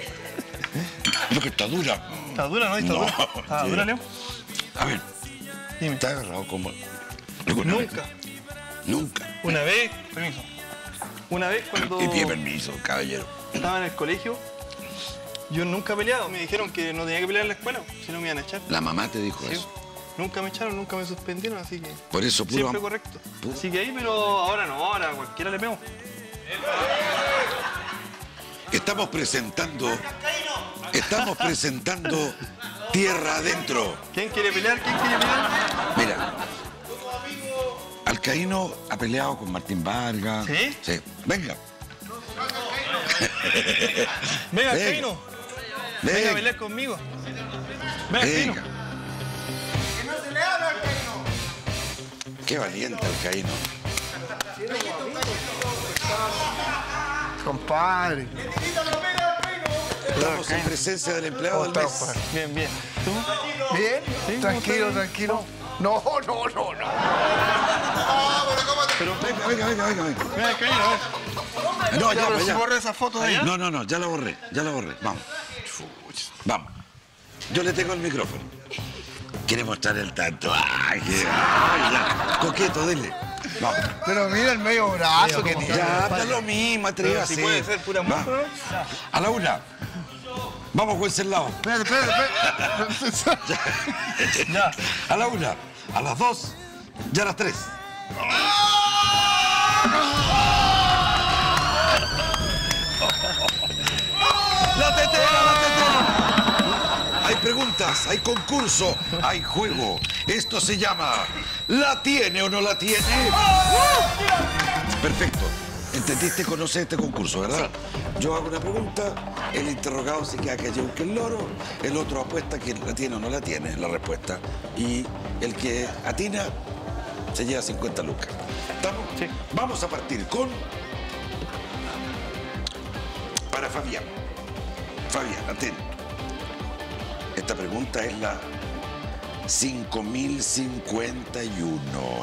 Lo que está dura. Está dura, ¿no? Está No, dura. Está sí. dura, Leo. A ver, Dime. ¿Te has agarrado como...? Nunca. Nunca. Una vez, permiso. Una vez cuando Y pide permiso, caballero. estaba en el colegio, yo nunca he peleado. Me dijeron que no tenía que pelear en la escuela, si no me iban a echar. La mamá te dijo Sí. eso. Nunca me echaron, nunca me suspendieron, así que Por eso puro... siempre correcto. puro- Así que ahí, pero ahora no, ahora a cualquiera le pego. Estamos presentando Tierra Adentro. ¿Quién quiere pelear? ¿Quién quiere pelear? Mira, Alcaíno ha peleado con Martín Vargas. ¿Sí? Sí. Venga. Venga, Venga. Caíno. Venga a Venga. pelear conmigo. Venga, Caíno. Venga. Qué valiente Alcaíno. Compadre. Estamos en presencia del empleado del mes. Bien, bien. ¿Tú? ¿Bien? Sí, Tranquilo, ¿cómo tranquilo. No. Venga. Venga, Caíno, a ver. No, ya, Pero pues, si ya. borra esa foto de ahí. No, ya la borré. Vamos. Vamos. Yo le tengo el micrófono. Quiere mostrar el tatuaje. Ay, ya. Coqueto, dile. Vamos. Pero mira el medio brazo que tiene. Ya, da lo mismo, atrévase. Si puede ser pura Va. músculo. A la una. Vamos con ese lado. Espérate. Ya. A la una. A las dos. Ya a las tres. ¡La tetera! Hay preguntas, hay concurso, hay juego. Esto se llama ¿la tiene o no la tiene? Perfecto. ¿Entendiste? Conoces este concurso, ¿verdad? Yo hago una pregunta, el interrogado se queda callado que el loro, el otro apuesta que la tiene o no la tiene, la respuesta. Y el que atina se lleva 50 lucas. ¿Estamos? Sí. Vamos a partir con... Para Fabián. Fabián, atento. Esta pregunta es la 5051.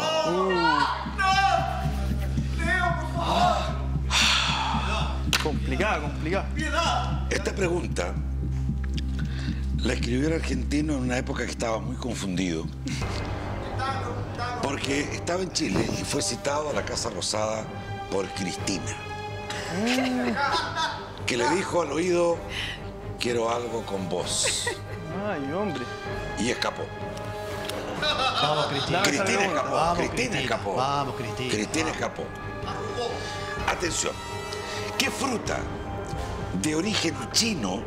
Complicada. Esta pregunta la escribió el argentino en una época que estaba muy confundido. Porque estaba en Chile y fue citado a la Casa Rosada por Cristina. Que le dijo al oído, quiero algo con vos. Ay, hombre. Y escapó. Vamos, Cristina. Cristina escapó. Vamos, Cristina Cristina. escapó. Vamos, Cristina. Cristina escapó. Atención. ¿Qué fruta de origen chino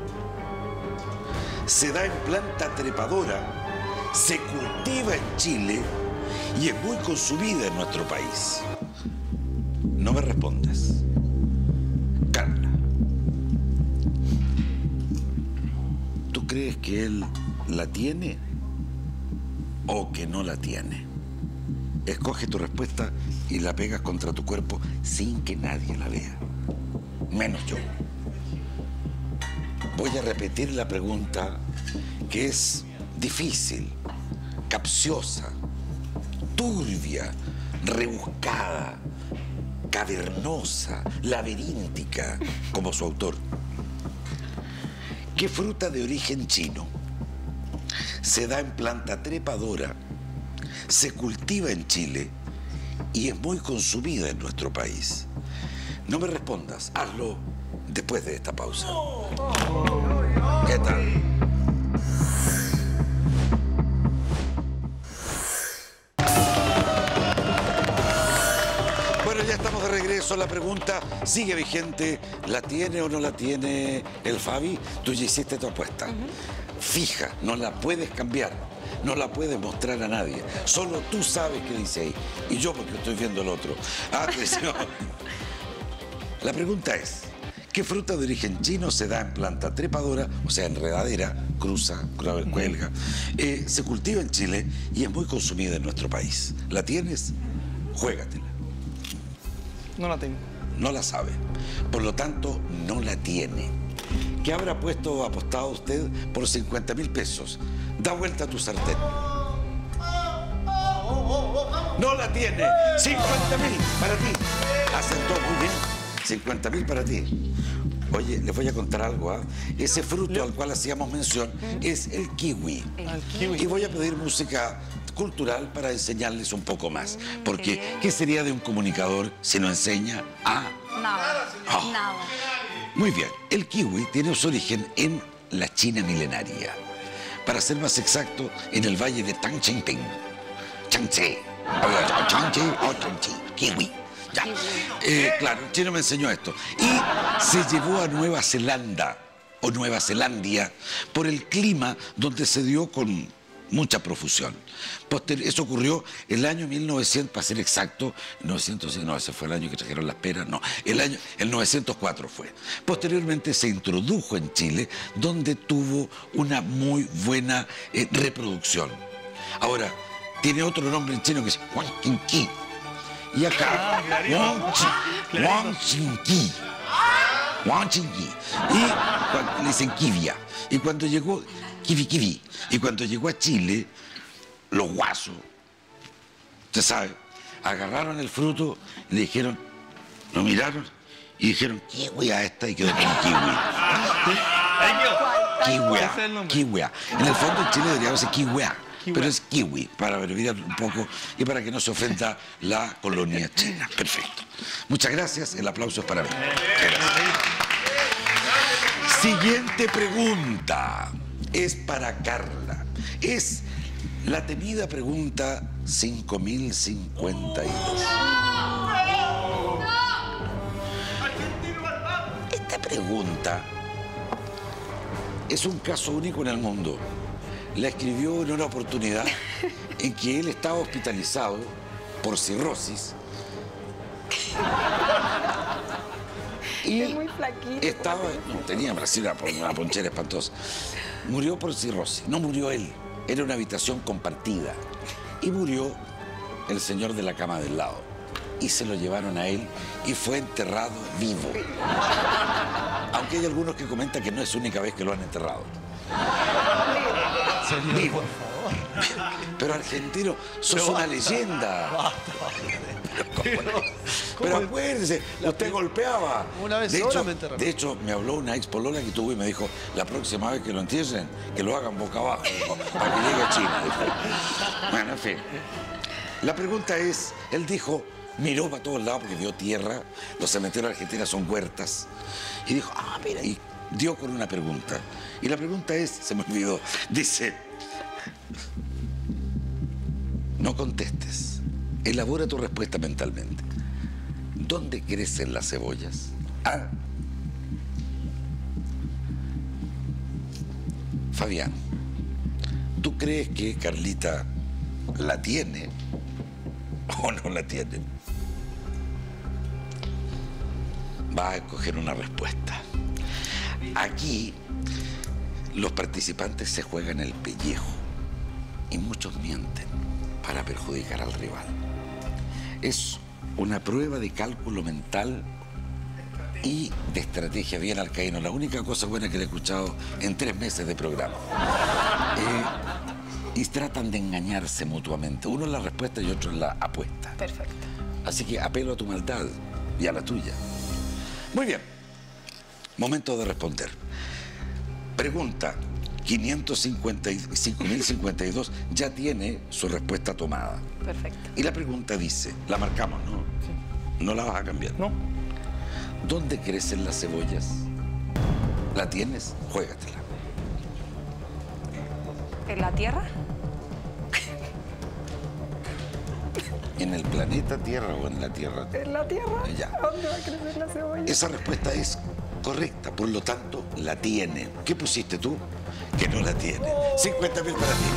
se da en planta trepadora, se cultiva en Chile y es muy consumida en nuestro país? No me respondas. Carla. ¿Tú crees que él la tiene o que no la tiene? Escoge tu respuesta y la pegas contra tu cuerpo sin que nadie la vea. Menos yo. Voy a repetir la pregunta que es difícil, capciosa, turbia, rebuscada, cavernosa, laberíntica, como su autor. ¿Qué fruta de origen chino se da en planta trepadora, se cultiva en Chile y es muy consumida en nuestro país? No me respondas, hazlo después de esta pausa. ¿Qué tal? Bueno, ya estamos de regreso. La pregunta sigue vigente. ¿La tiene o no la tiene el Fabi? Tú ya hiciste tu apuesta. Fija, no la puedes cambiar. No la puedes mostrar a nadie. Solo tú sabes qué dice ahí. Y yo porque estoy viendo el otro. Atención. La pregunta es, ¿qué fruta de origen chino se da en planta trepadora, o sea, enredadera, cruza, cuelga, se cultiva en Chile y es muy consumida en nuestro país? ¿La tienes? Juégatela. No la tengo. No la sabe. Por lo tanto, no la tiene. ¿Qué habrá apostado usted por 50.000 pesos? Da vuelta a tu sartén. No la tiene. 50.000 para ti. Acertó muy bien. 50.000 para ti. Oye, les voy a contar algo, ¿ah? Ese fruto al cual hacíamos mención es el kiwi. El kiwi. Y voy a pedir música cultural para enseñarles un poco más. Porque, ¿qué sería de un comunicador si no enseña a...? Nada, Oh. nada. Muy bien, el kiwi tiene su origen en la China milenaria. Para ser más exacto, en el valle de Tangchengping. Changche. Changche o Changche. Kiwi. Ya. Claro, el chino me enseñó esto. Y se llevó a Nueva Zelanda o Nueva Zelandia por el clima donde se dio con mucha profusión. Eso ocurrió el año 1900, para ser exacto, 900, no, ese fue el año que trajeron las peras, no, el 904 fue. Posteriormente se introdujo en Chile, donde tuvo una muy buena reproducción. Ahora, tiene otro nombre en chino que es Huang Qingqi. Y acá, Huang Qingqi. Huang Qingqi. Y le dicen Kivia. Y cuando llegó, Kiwi. Y cuando llegó a Chile, los guasos, usted sabe, agarraron el fruto y le dijeron, lo miraron y dijeron, kiwi a esta, y quedó como kiwi. Kiwea. En el fondo en Chile debería ser kiwea, pero es kiwi, para abreviar un poco y para que no se ofenda la colonia china. Perfecto. Muchas gracias, el aplauso es para mí. Gracias. Siguiente pregunta. Es para Carla. Es la temida pregunta 5052. Esta pregunta es un caso único en el mundo. La escribió en una oportunidad en que él estaba hospitalizado por cirrosis. Y Es muy flaquito. estaba, no, tenía una ponchera espantosa. Murió por cirrosis. No murió él. Era una habitación compartida. Y murió el señor de la cama del lado. Y se lo llevaron a él y fue enterrado vivo. Aunque hay algunos que comentan que no es la única vez que lo han enterrado. Vivo. Pero argentino, sos una leyenda. Pero acuérdese, usted golpeaba. Una vez solamente, Ramón. de hecho, me habló una ex polola que tuvo y me dijo, la próxima vez que lo entierren, que lo hagan boca abajo, para que llegue a China. Bueno, en fin. La pregunta es, él dijo, miró para todos lados porque vio tierra, los cementerios argentinos son huertas, y dijo, mira, y dio con una pregunta. Y la pregunta es, se me olvidó, dice, no contestes, elabora tu respuesta mentalmente. ¿Dónde crecen las cebollas? Fabián, ¿tú crees que Carlita la tiene o no la tiene? Va a escoger una respuesta. Aquí los participantes se juegan el pellejo y muchos mienten para perjudicar al rival. Es una prueba de cálculo mental y de estrategia bien alcaíno. La única cosa buena que le he escuchado en 3 meses de programa. Y tratan de engañarse mutuamente. Uno es la respuesta y otro es la apuesta. Perfecto. Así que apelo a tu maldad y a la tuya. Muy bien. Momento de responder. Pregunta 55052 ya tiene su respuesta tomada. Perfecto. Y la pregunta dice, la marcamos, ¿no? Sí. No la vas a cambiar. No. ¿Dónde crecen las cebollas? ¿La tienes? Juégatela. ¿En la Tierra? ¿En el planeta Tierra o en la Tierra? ¿En la Tierra? Ya. ¿Dónde va a crecer la cebolla? Esa respuesta es correcta, por lo tanto, la tiene. ¿Qué pusiste tú? Que no la tiene. 50.000 para ti.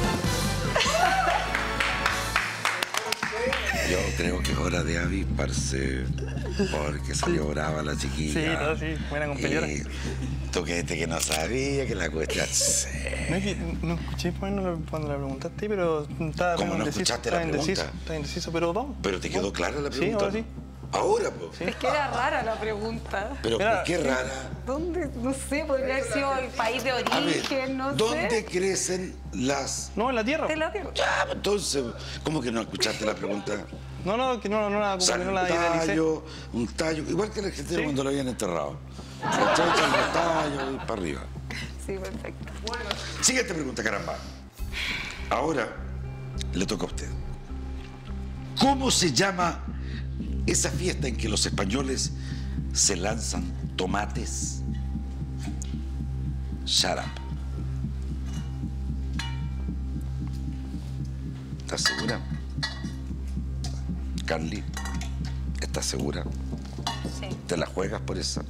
Yo creo que es hora de avisparse, porque salió brava la chiquilla. Sí, no, sí, buena compañera. Y tú que no sabía que la cuestión... No, es que no escuché cuando la preguntaste, pero estaba ¿Cómo no indeciso, escuchaste la pregunta? Estaba indeciso, pero vamos. ¿Pero te quedó clara la Sí, pregunta? ahora sí. Ahora, pues. Es que era rara la pregunta. Pero Mira, ¿por qué rara? ¿Dónde? No sé, podría haber sido el país de A ver, origen, no ¿dónde sé. crecen las...? No, en la Tierra. ¿En la Tierra? Ya, entonces, ¿cómo que no escuchaste la pregunta? No, que no la, como Sale que no un la idealicé. tallo, igual que el argentino Sí. cuando lo habían enterrado. Se echan los tallos y para arriba. Sí, perfecto. Siguiente pregunta, caramba. Ahora, Le toca a usted. ¿Cómo se llama esa fiesta en que los españoles se lanzan tomates? Shut up. ¿Estás segura? Carly, ¿estás segura? Sí. ¿Te la juegas por esa?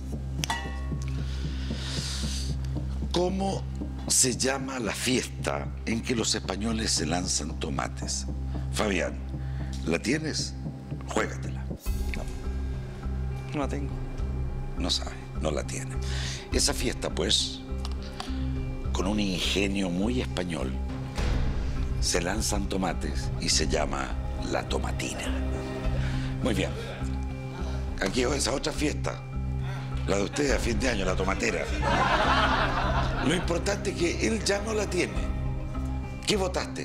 ¿Cómo se llama la fiesta en que los españoles se lanzan tomates? Fabián, ¿la tienes? Juégatela. No la tengo. No sabe, no la tiene. Esa fiesta, pues, con un ingenio muy español, se lanzan tomates y se llama la tomatina. Muy bien. Aquí esa otra fiesta, la de ustedes a fin de año, la tomatera. Lo importante es que él ya no la tiene. ¿Qué votaste?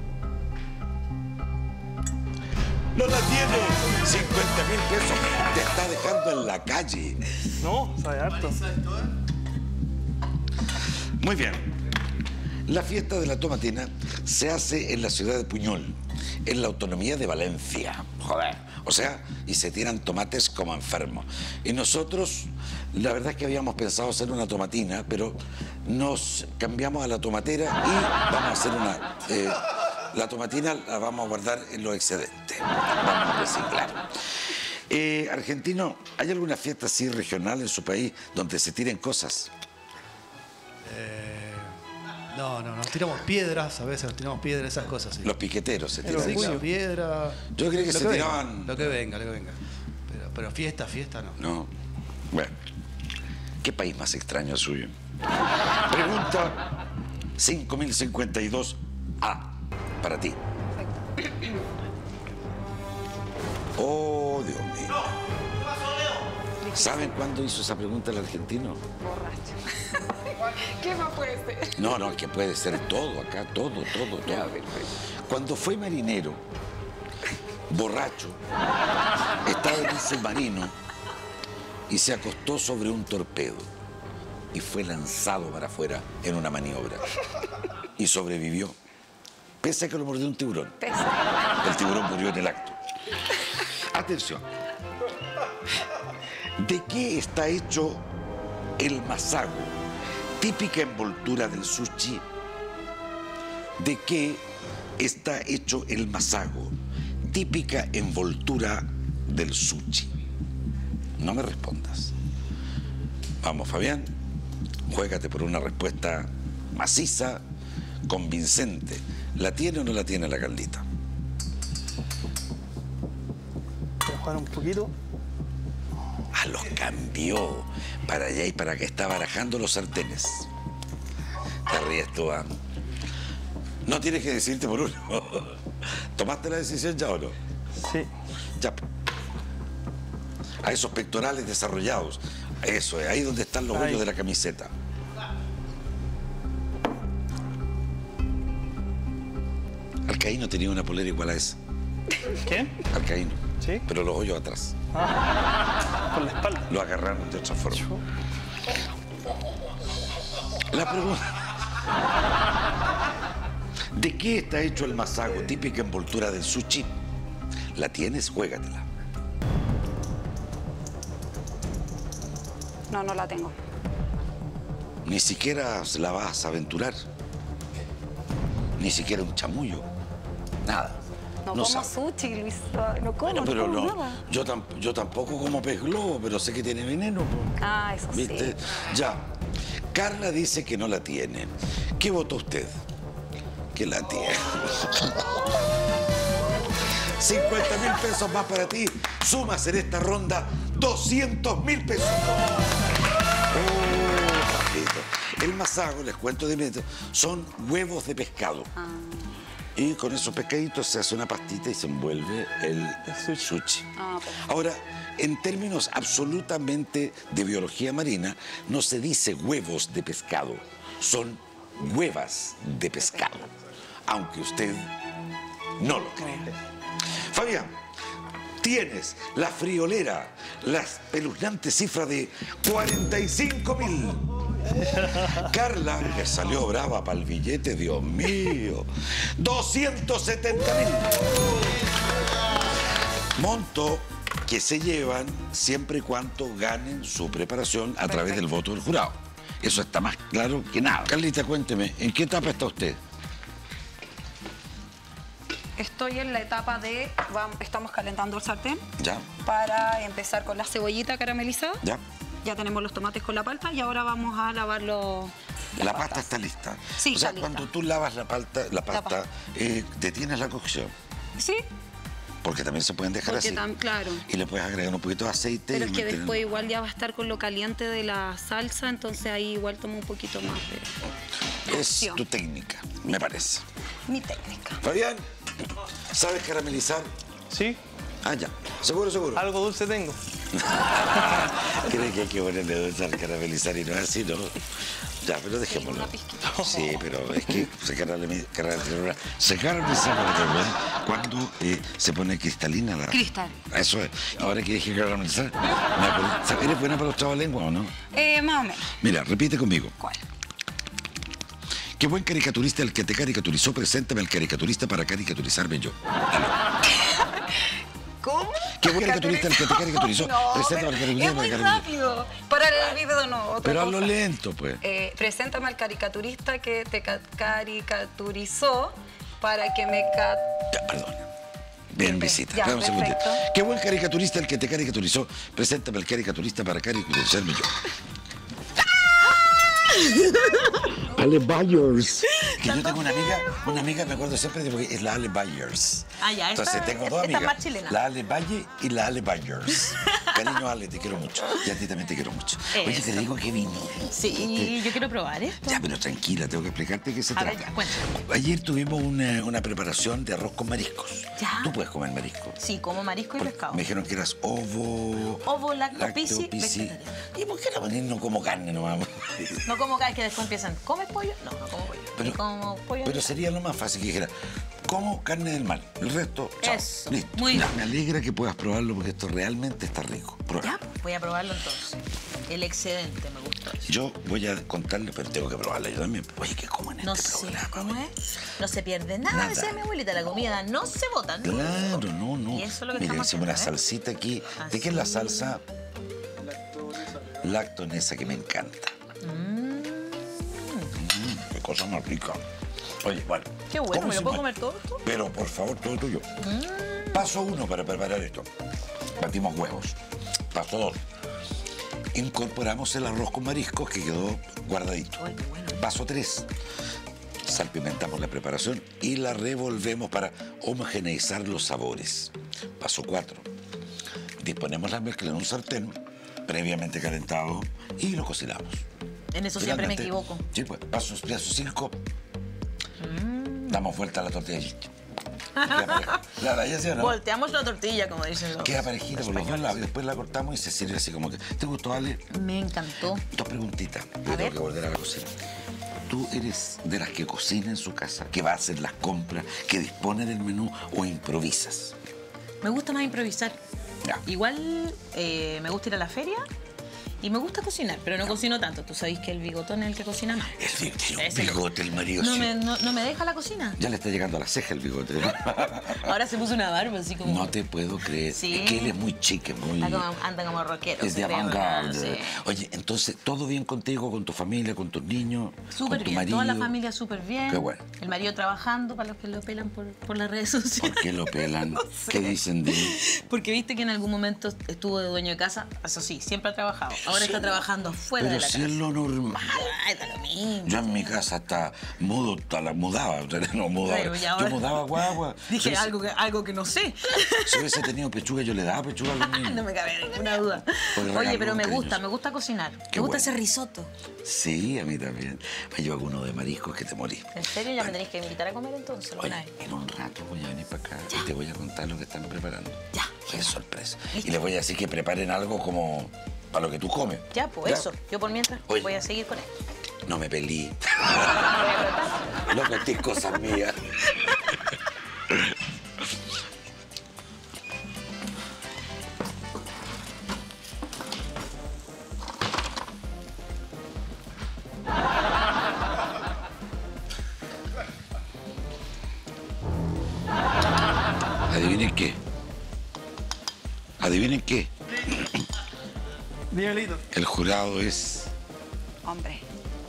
¡No la tiene! 50.000 pesos te está dejando en la calle. No, sabe harto. Muy bien. La fiesta de la tomatina se hace en la ciudad de Puñol, en la autonomía de Valencia. Joder. O sea, y se tiran tomates como enfermos. Y nosotros, la verdad es que habíamos pensado hacer una tomatina, pero nos cambiamos a la tomatera y vamos a hacer una... la tomatina la vamos a guardar en los excedentes. Vamos a reciclar. Argentino, ¿hay alguna fiesta así regional en su país donde se tiren cosas? No, nos tiramos piedras, a veces nos tiramos piedras, esas cosas. Sí. Los piqueteros se tiran Sí, cosas. piedra. Yo creí que lo se venga, tiraban... Lo que venga. Pero fiesta no. No. Bueno, ¿qué país más extraño el suyo? Pregunta 5052A para ti. Oh, Dios mío. ¿Saben cuándo hizo esa pregunta el argentino? Borracho. ¿Qué más puede ser? No, que puede ser todo acá, todo. Cuando fue marinero, borracho, estaba en un submarino y se acostó sobre un torpedo y fue lanzado para afuera en una maniobra y sobrevivió, pese a que lo mordió un tiburón. El tiburón murió en el acto. Atención. ¿De qué está hecho el masago? Típica envoltura del sushi. ¿De qué está hecho el masago? Típica envoltura del sushi. No me respondas. Vamos, Fabián. Juégate por una respuesta maciza, convincente. ¿La tiene o no la tiene la Carlita? Voy a jugar un poquito. Ah, los cambió para allá y para acá. Está barajando los sartenes. Te ríes tú, ¿ah? No tienes que decidirte por uno. ¿Tomaste la decisión ya o no? Sí. Ya. A esos pectorales desarrollados. Eso es, ahí donde están los hoyos de la camiseta. Alcaíno tenía una polera igual a esa. ¿Quién? Alcaíno. ¿Sí? Pero los hoyos atrás. Con la espalda. Lo agarraron de otra forma. La pregunta... ¿De qué está hecho el masago? Típica envoltura del sushi. ¿La tienes? Juégatela. No la tengo. Ni siquiera se la vas a aventurar. Ni siquiera un chamullo. Nada. No como sabe. sushi, Luis. No como, Bueno, pero no como no, nada. yo tampoco como pez globo, pero sé que tiene veneno. Po. Ah, eso ¿Viste? sí. Ya. Carla dice que no la tiene. ¿Qué votó usted? Que la tiene. 50.000 pesos más para ti. Sumas en esta ronda 200.000 pesos. Oh, papito. El masago, les cuento de inmediato, son huevos de pescado. Y con esos pescaditos se hace una pastita y se envuelve el sushi. Ahora, en términos absolutamente de biología marina, no se dice huevos de pescado, son huevas de pescado, aunque usted no lo crea. Fabián, tienes la friolera, la espeluznante cifra de 45.000 Carla, que salió brava para el billete, Dios mío. 270.000. Monto que se llevan siempre y cuando ganen su preparación a través del voto del jurado. Eso está más claro que nada. Carlita, cuénteme, ¿en qué etapa está usted? Estoy en la etapa de... Estamos calentando el sartén. Ya. Para empezar con la cebollita caramelizada. Ya. Ya tenemos los tomates con la palta y ahora vamos a lavar los... La pasta está lista. Sí, o sea, está lista. cuando tú lavas la pasta, detienes la cocción. Sí, Porque también se pueden dejar porque así. claro. Y le puedes agregar un poquito de aceite. Pero y es que mantener- después igual ya va a estar con lo caliente de la salsa, entonces ahí igual toma un poquito más de... Es cocción. tu técnica, me parece. Mi técnica. Fabián, ¿sabes caramelizar? Sí, Ah, ya. Seguro, seguro. algo dulce tengo. Cree que hay que ponerle dulce al caramelizar y no es así, ¿no? Ya, pero dejémoslo. una pizquita. Sí, pero es que se carameliza cuando se pone cristalina la... Cristal. Eso es. Ahora que dije caramelizar, me acordé. ¿Eres buena para los trabalenguas o no? Más o menos. Mira, repite conmigo. ¿Cuál? Qué buen caricaturista el que te caricaturizó. Preséntame al caricaturista para caricaturizarme yo. ¿Cómo? Qué buen caricaturista el que te caricaturizó. No, Preséntame al pero caricaturista es muy para caricaturizarme. rápido. Para el video no, otra Pero cosa. hazlo lento, pues. Preséntame al caricaturista que te caricaturizó para que me... Ya, perdón. Ven, visita. Ya, Dame un segundito. perfecto. Qué buen caricaturista el que te caricaturizó. Preséntame al caricaturista para caricaturizarme yo. Ale Byers. Que yo tengo una amiga, me acuerdo siempre de porque es la Ale Byers. Ah, ya, esta- Entonces tengo dos esta amigas. más chilena. La Ale Valle y la Ale Byers. Cariño, Ale, te quiero mucho. Y a ti también te quiero mucho. Oye, te digo que vino. Sí, yo quiero probar esto. Ya, pero tranquila, tengo que explicarte qué se A ver, trata. ya, cuéntame. Ayer tuvimos una preparación de arroz con mariscos. Ya. ¿Tú puedes comer mariscos? Sí, como marisco y Porque pescado. Me dijeron que eras Ovo, lacto, pisci, vegetariano. ¿Y por qué no venir no como carne nomás? No como cada vez que después empiezan, ¿comes pollo? No, no como pollo. Pero, Y como pollo. pero sería lo más fácil que dijera, como carne del mar. El resto, chao. Eso, Listo. muy bien. Me alegra que puedas probarlo porque esto realmente está rico. Prueba. Ya, pues, voy a probarlo entonces. El excedente me gustó eso. Yo voy a contarle, pero tengo que probarla yo también. Oye, ¿qué como en No este sé programa? cómo es. No se pierde nada, Nada. decía mi abuelita. La comida no se bota. ¿no? Claro, no. Y eso es lo que Mira, estamos hicimos una haciendo, ¿eh? salsita aquí. ¿De qué es la salsa? Lactonesa, que me encanta. Qué cosa más rica. Oye, bueno. Qué bueno, ¿cómo ¿me lo se puedo llama? comer todo esto? Pero, por favor, todo tuyo. Paso 1 para preparar esto. Batimos huevos. Paso 2. Incorporamos el arroz con mariscos que quedó guardadito. Ay, qué bueno. Paso 3. Salpimentamos la preparación y la revolvemos para homogeneizar los sabores. Paso 4. Disponemos la mezcla en un sartén previamente calentado y lo cocinamos. En eso siempre me Finalmente, equivoco. Sí, pues. Paso 5. Damos vuelta a la tortilla. Queda pareja. La ya sea, ¿no? Volteamos la tortilla, como dicen los Queda parejita por los dos lados y después la cortamos y se sirve así como que... ¿Te gustó, Ale? Me encantó. Dos preguntitas. Yo ver. tengo que volver a la cocina. ¿Tú eres de las que cocina en su casa, que va a hacer las compras, que dispone del menú o improvisas? Me gusta más improvisar. Ya. Igual me gusta ir a la feria y me gusta cocinar, pero no cocino tanto. Tú sabéis que el bigotón es el que cocina más. El Ese- bigote, el marido. No sí. me deja la cocina. Ya le está llegando a la ceja el bigote. Ahora se puso una barba así como... No te puedo creer. Sí. Es que él es muy chique, muy... Anda como rockero. Es de se cree, avant-garde. sí. Oye, entonces, ¿todo bien contigo, con tu familia, con tus niños, Súper con tu bien, marido? toda la familia súper bien. Qué bueno. El marido trabajando, para los que lo pelan por las redes sociales. ¿Por qué lo pelan? No sé. ¿Qué dicen de él? Porque viste que en algún momento estuvo de dueño de casa, eso sí, siempre ha trabajado. Ahora está trabajando fuera Pero de la si casa. es lo normal. Ay, da lo mismo. Yo en mi casa hasta mudo, hasta la mudaba, o sea, no mudaba. Pero ya ahora- Yo mudaba guagua. Dije Si hubiese- algo que no sé. Si hubiese tenido pechuga, yo le daba pechuga a los niños. No me cabe ninguna duda. Porque Oye, regalo pero me cariñoso. gusta cocinar. Qué Me gusta bueno. hacer risotto. Sí, a mí también. Yo hago uno de mariscos que te morí. ¿En serio? Ya me tenéis que invitar a comer entonces alguna Oye, vez. en un rato voy a venir para acá y te voy a contar lo que están preparando. Ya. Es sorpresa. Listo. Y les voy a decir que preparen algo como para lo que tú comes. Ya, pues ¿Ya? eso. Yo por mientras Oye. voy a seguir con él. No me peleé. No contés cosas mías. Adivinen qué. Dime, Lito. El jurado es Hombre.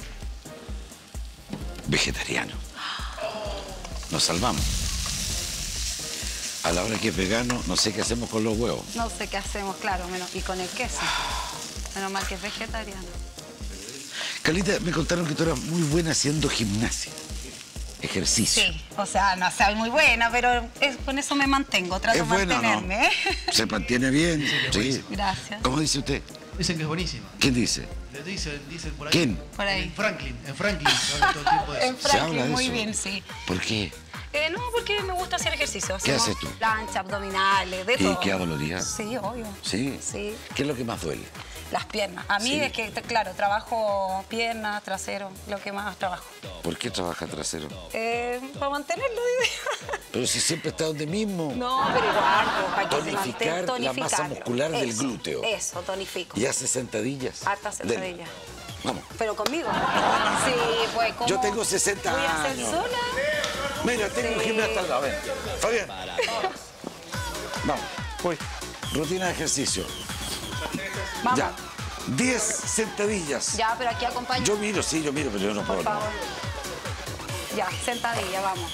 vegetariano. Nos salvamos. A la hora que es vegano, no sé qué hacemos con los huevos. No sé qué hacemos, claro, y con el queso. Menos mal que es vegetariano. Carlita, me contaron que tú eras muy buena haciendo gimnasia. Ejercicio. Sí, o sea, no soy muy buena, pero con eso me mantengo, trato de ¿Es buena o no? mantenerme. Se mantiene bien. Sí. Gracias. ¿Cómo dice usted? Dicen que es buenísima. ¿Quién dice? Dicen por ahí. ¿Quién? Por ahí. En Franklin se habla todo el tiempo de eso. En Se habla Franklin, de muy eso. bien, sí. ¿Por qué? No, porque me gusta hacer ejercicio. ¿Qué Hacemos haces tú? Plancha, abdominales, de ¿Y todo. qué adoloría? Sí, obvio. ¿Sí? Sí. ¿Qué es lo que más duele? Las piernas. A mí Sí. es que, claro, trabajo piernas, trasero, lo que más trabajo. ¿Por qué trabaja trasero? Para mantenerlo, digo. Pero si siempre está donde mismo. No, pero igual, pues, para que se Tonificar mantenga, la masa muscular del Eso, glúteo. Eso, tonifico. Y hace sentadillas. Hartas Dele. sentadillas. Vamos. ¿Pero conmigo? Sí, pues, ¿cómo? Yo tengo 60 ¿Voy a hacer años. sola? Mira, tengo un Sí. gimnasta al lado. Ven. Fabián. Vamos. Voy. Rutina de ejercicio. Vamos. Ya. 10 sentadillas. Ya, pero aquí acompaña. Yo miro, sí, yo miro, pero yo no Por puedo. no. favor. Ya, sentadilla, vamos.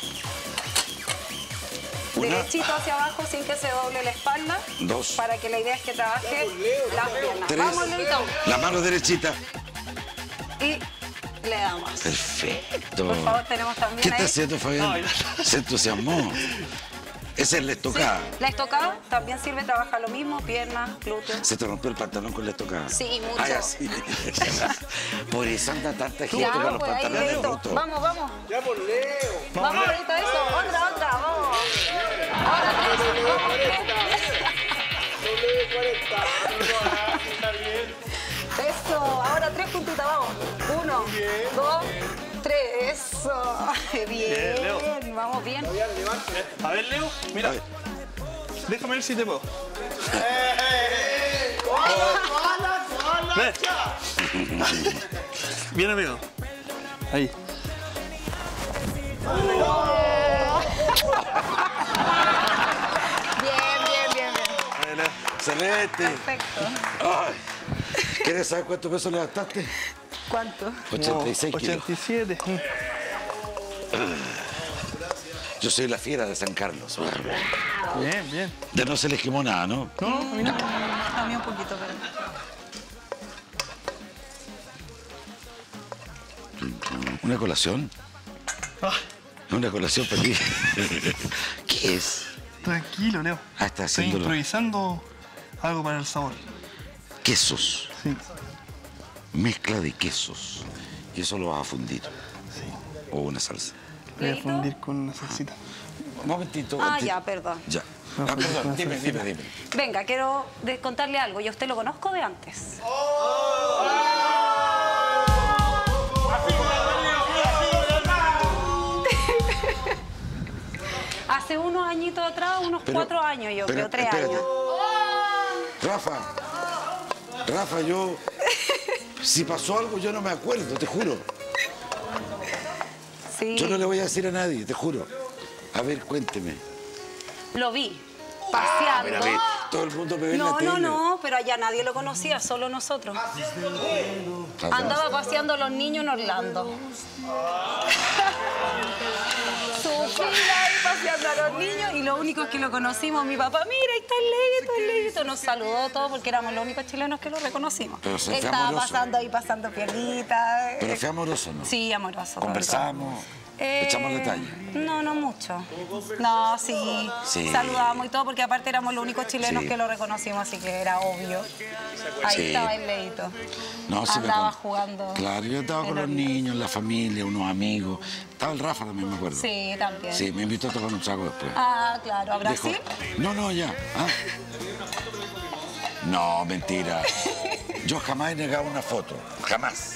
Una. Derechito hacia abajo sin que se doble la espalda. 2. Para que la idea es que trabaje las piernas. 3. Vamos, lento. La mano derechita. Y le damos. Perfecto. Por favor, tenemos también ¿Qué está ahí. haciendo, Fabián? Se entusiasmó. Esa es la estocada. Sí, la estocada también sirve, trabaja lo mismo, piernas, glúteos. ¿Se te rompió el pantalón con la estocada? Sí, mucho. Ah, ya, sí. Por eso anda tanta gente Ya, con los pues ahí, pantalones Leito. rotos. Vamos, vamos. Ya, por Leo. Vamos, Leito, eso. Otra, vamos. Ahora tres, vamos, tres. Eso, ahora 3 puntitas, vamos. 1, 2, 3, eso. Bien, Leo. vamos bien. A ver, Leo, mira. A ver. Déjame ver si te puedo. Ven. Bien, amigo. Ahí. Bien. A ver, Leo. Excelente. Perfecto. Ay. ¿Quieres saber cuántos pesos levantaste? ¿Cuánto? 86 kilos. 87. Yo soy la fiera de San Carlos. Bien, bien. De no se les quemó nada, ¿no? No, a mí no. A mí un poquito, pero... ¿Una colación? Ah, Una colación para ti. ¿Qué es? tranquilo, Leo. Ah, está Estoy haciéndolo. improvisando algo para el sabor. Quesos. Sí. Mezcla de quesos. Y eso lo vas a fundir. Sí. O una salsa. Voy a ¿Leito? fundir con una salsita. Un momentito. Ah, antes- ya, perdón. Ya. Ah, perdón, dime. Venga, quiero contarle algo. Yo a usted lo conozco de antes. Hace unos añitos atrás, unos Pero- 4 años, yo pero, creo, 3 espérate. años. Rafa, yo... Si pasó algo, yo no me acuerdo, te juro. Sí, Yo no le voy a decir a nadie, te juro. A ver, cuénteme. lo vi, paseando. Mira, ve, todo el mundo me ve en la No, tele. no, pero allá nadie lo conocía, solo nosotros. Andaba paseando a los niños en Orlando. Su fila ahí paseando a los niños y lo único que lo conocimos, mi papá, mira, ahí está el Leito. Nos saludó todos porque éramos los únicos chilenos que lo reconocimos. Pero se fue Estaba amoroso. pasando ahí, pasando piernita. Pero fue amoroso, ¿no? Sí, amoroso. Conversamos, echamos detalle. No mucho. No, sí. Sí. Saludábamos y todo, porque aparte éramos los únicos chilenos Sí. que lo reconocimos, así que era obvio. Ahí Sí. estaba el Leito. No, sí me Andaba con- jugando. Claro, yo estaba con en los Orlando. niños, la familia, unos amigos. Estaba el Rafa también, me acuerdo. Sí, también. Sí, me invitó a tomar un trago después. Ah, claro. ¿A Brasil? Dijo, no, ya. ¿Ah? No, mentira. Yo jamás he negado una foto. Jamás.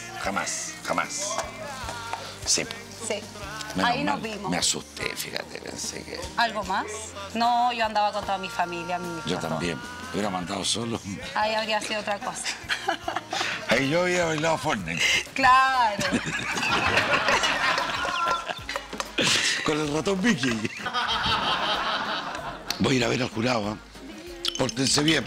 Sí. Sí. menos Ahí nos mal. vimos. Me asusté, fíjate, pensé que... ¿Algo más? No, yo andaba con toda mi familia, mi hijo. Yo también. Hubiera mandado solo. Ahí habría sido otra cosa. Ahí yo había bailado Fortnite. Claro. Con el ratón Mickey. Voy a ir a ver al jurado, ¿eh? Pórtense bien.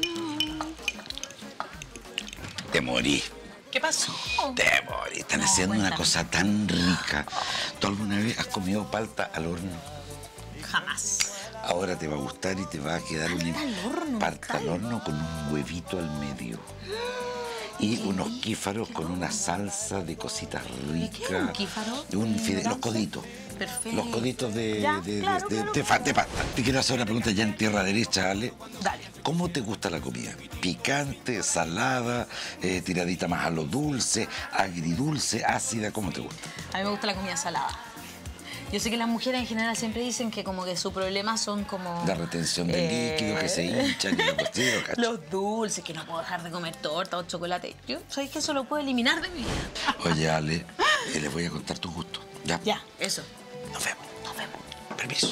Te morí. ¿Qué pasó? Te morí. Están No, haciendo una cuéntame. cosa tan rica. ¿Tú alguna vez has comido palta al horno? Jamás. Ahora te va a gustar y te va a quedar una Palta al horno, palta al horno con un huevito al medio. Y unos quífaros con una salsa de cositas ricas. ¿Qué es un quífaro? Los coditos. Perfecto. Los coditos Ya, claro, claro. de pasta. Te quiero hacer una pregunta ya en tierra derecha, Ale. Dale. ¿Cómo te gusta la comida? ¿Picante, salada, tiradita más a lo dulce, agridulce, ácida? ¿Cómo te gusta? A mí me gusta la comida salada. Yo sé que las mujeres en general siempre dicen que como que su problema son como... La retención de líquidos, que se hinchan y la cuestión, ¿cachai? Los dulces, que no puedo dejar de comer torta o chocolate. Yo, ¿sabéis que eso lo puedo eliminar de mi vida? Oye, Ale, les voy a contar tus gustos. ¿Ya? Ya, eso. Nos vemos. Permiso.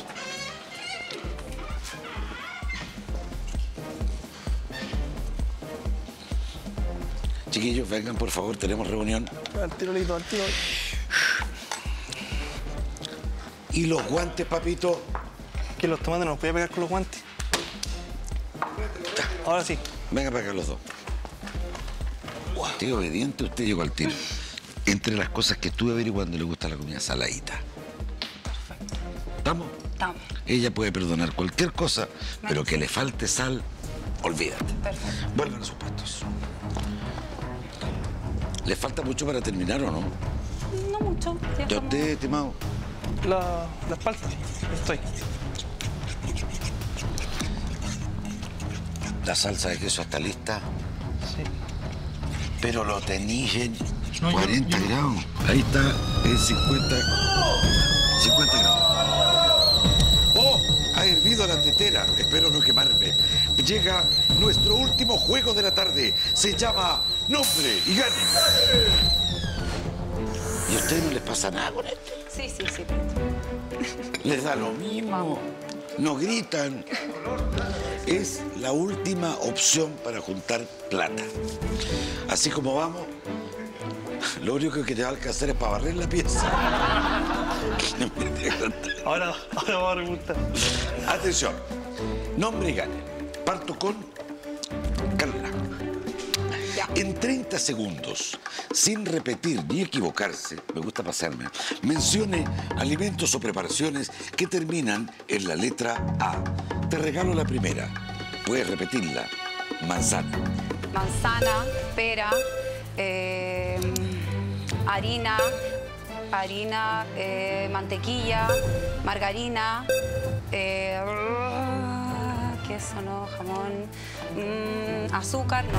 Chiquillos, vengan, por favor, tenemos reunión. Al tiro, Lito, al tiro. ¿Y los guantes, papito? Que los tomates no los voy a pegar con los guantes. Ahora sí. Venga para acá los dos. Usted es obediente, usted llegó al tiro. Entre las cosas que estuve averiguando, le gusta la comida saladita. ¿Estamos? Estamos. Ella puede perdonar cualquier cosa, pero que le falte sal, olvídate. Perfecto. Vuelvan a sus puestos. ¿Les falta mucho para terminar o no? No mucho. ya ¿Y a estamos. usted, estimado? Las paltas. Estoy. La salsa de queso está lista, Sí. pero lo tenéis en 40 grados. Ahí está, en 50 grados. ¡Oh! Ha hervido la tetera. Espero no quemarme. Llega nuestro último juego de la tarde. Se llama Nombre y Gane. ¿Y a ustedes no les pasa nada con esto? Sí. Les da lo mismo. No gritan. Es la última opción para juntar plata. Así como vamos, lo único que te va a alcanzar es para barrer la pieza. Ahora vamos a preguntar. Atención. Nombre y Gane. Parto con Carla. Ya. En 30 segundos, sin repetir ni equivocarse, me gusta pasarme, mencione alimentos o preparaciones que terminan en la letra A. Te regalo la primera. Puedes repetirla. Manzana. Manzana, pera, harina, mantequilla, margarina, queso, no, jamón, azúcar no.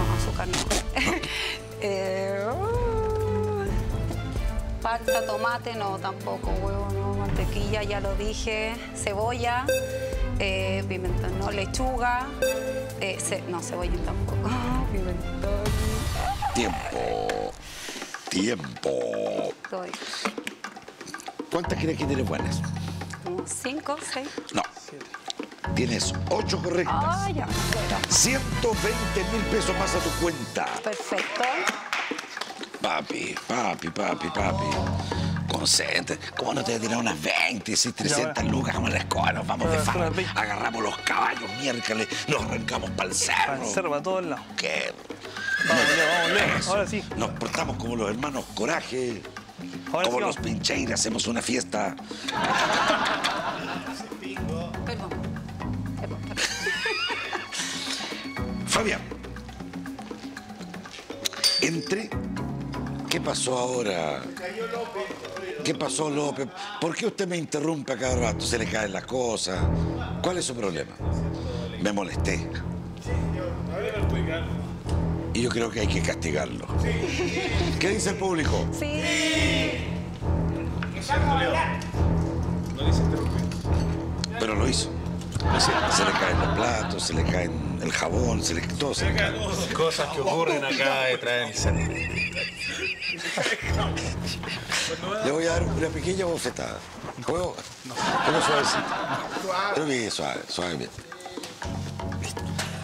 Palta, tomate, no, tampoco, huevo, no, mantequilla, ya lo dije, cebolla, pimentón, no, lechuga, no, cebolla tampoco, pimentón. Tiempo. Doy ¿Cuántas crees que tienes buenas? como 5, 6. No. Tienes 8 correctas. Ah, ya, bueno, 120.000 pesos más a tu cuenta. perfecto. Papi. Consente. ¿Cómo no te voy a tirar unas 20, 300 lucas? Vamos a la escoba, nos vamos de farra. Agarramos los caballos miércoles, nos arrancamos para el cerro. Conserva a todos lados. ¿Qué? Vamos, Leo. Eso. Ahora sí. Nos portamos como los hermanos Coraje, Ahora como sí los vamos. Pincheira, hacemos una fiesta. Perdón. Fabián, ¿qué pasó ahora? ¿Qué pasó, López? ¿Por qué usted me interrumpe a cada rato? ¿Se le caen las cosas? ¿Cuál es su problema? Me molesté. Y yo creo que hay que castigarlo. ¿Qué dice el público? Sí. Pero lo hizo. Se le caen los platos, se le caen el jabón, todo se le cae. Cosas que ocurren acá detrás del centro. Le voy a dar una pequeña bofetada. ¿Puedo? Pero suavecito. Pero bien, suave, bien. Listo.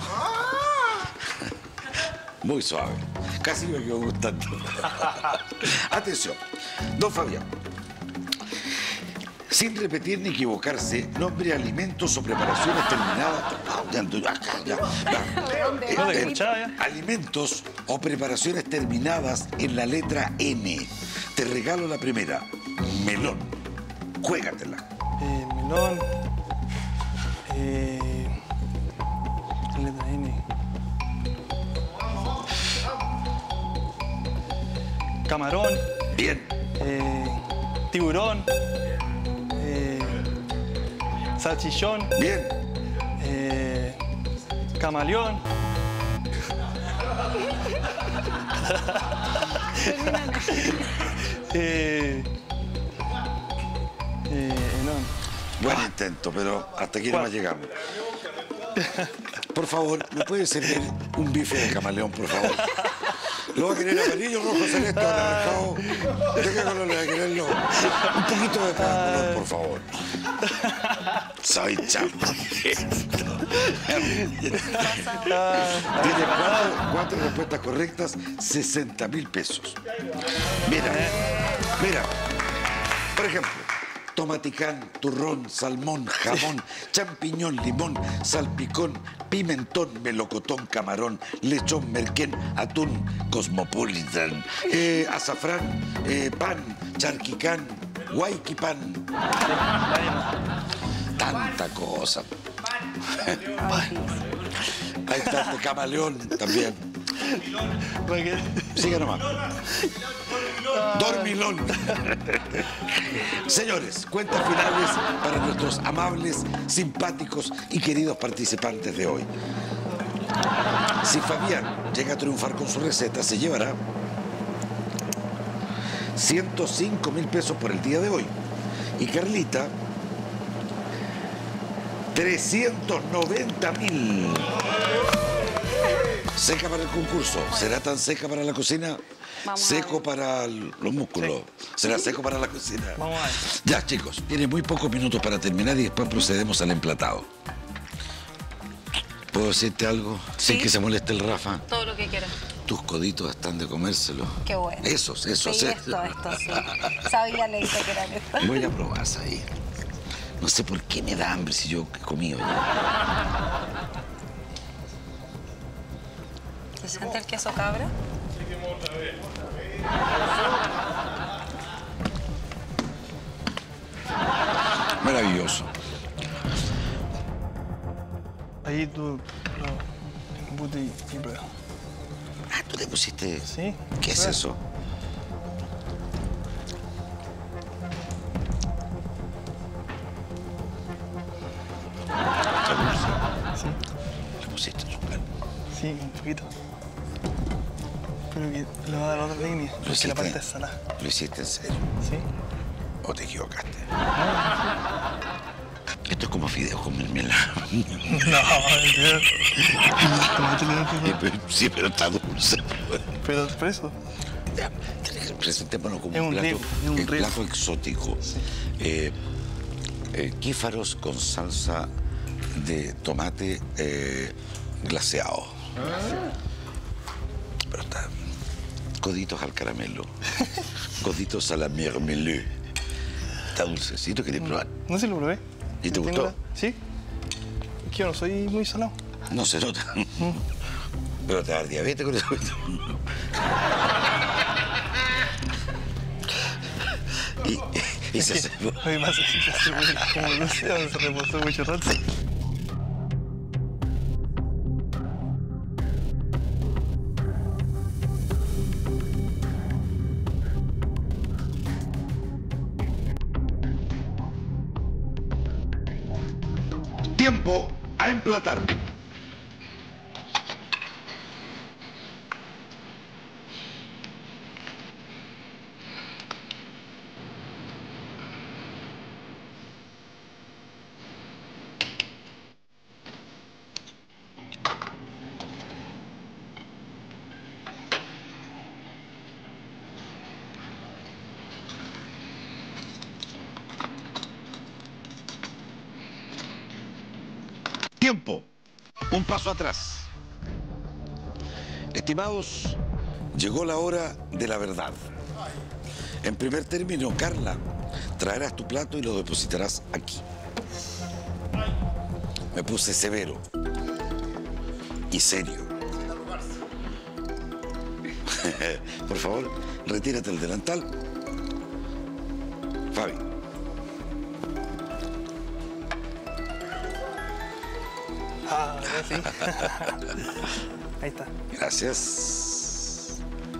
Muy suave. Casi me quedo gustando. Atención. Don Fabián. Sin repetir ni equivocarse, nombre alimentos o preparaciones terminadas. ya. ¿Dónde No va? te escuchaba ya. Alimentos o preparaciones terminadas en la letra N. Te regalo la primera. Melón. Juégatela. Melón. Letra N. Camarón. Bien. Tiburón. Salchichón. Bien. Camaleón. No. Buen intento, pero hasta aquí nomás llegamos. Por favor, ¿me puede servir un bife de camaleón, por favor? ¿Lo va a querer amarillo, rojo, celeste o anaranjado? ¿De qué color le va a quererlo? Un poquito de cada color, por favor. Soy champa. Tiene cuatro respuestas correctas, 60.000 pesos. Mira. Por ejemplo, tomaticán, turrón, salmón, jamón, champiñón, limón, salpicón, pimentón, melocotón, camarón, lechón, merquén, atún, cosmopolitan, azafrán, pan, charquicán, guayquipán. Tanta cosa. Ahí está el camaleón también. Sigue nomás. Dormilón. Señores, cuentas finales para nuestros amables, simpáticos y queridos participantes de hoy. Si Fabián llega a triunfar con su receta, se llevará 105.000 pesos por el día de hoy. Y Carlita, 390.000. Seca para el concurso. ¿Será tan seca para la cocina? Seco para los músculos. ¿Será seco para la cocina? Vamos a ver. Ya, chicos, tiene muy pocos minutos para terminar y después procedemos al emplatado. ¿Puedo decirte algo? Sin que se moleste el Rafa. Todo lo que quieras. Tus coditos están de comérselo. Qué bueno. Esos. Sí, esto, sí. Sabía, le dije que era esto. Voy a probar ahí. No sé por qué me da hambre si yo he comido ya. ¿Se siente el queso cabra? Maravilloso. Ahí tú lo embute y prueba. Ah, ¿tú le pusiste? Sí. ¿Qué es eso? Sí. ¿Le pusiste azúcar? Sí, un poquito. Pero que le va a dar otra línea, porque la parte es salada. ¿Lo hiciste en serio? Sí. ¿O te equivocaste? Esto es como fideos con mermelada. No, Dios. Tomate le da Sí, pero está dulce. Pero por eso. Ya, presentémonos como Es un plato, riff, es un riff. plato exótico. Sí. Quífaros con salsa de tomate glaseado. Pero está... Coditos al caramelo. Coditos a la mermelée. Está dulcecito, ¿querés probar? No sé si lo probé. ¿Y te gustó? Sí. Es que yo no soy muy salado. No se nota. Pero te da diabetes con eso. Y se hace... Hoy más como dulce, se reposó mucho rato. Tiempo a emplatar. Tiempo. Un paso atrás. Estimados, llegó la hora de la verdad. En primer término, Carla, traerás tu plato y lo depositarás aquí. Me puse severo. y serio. Por favor, retírate el delantal. Fabi. Ah, sí. Ahí está. Gracias.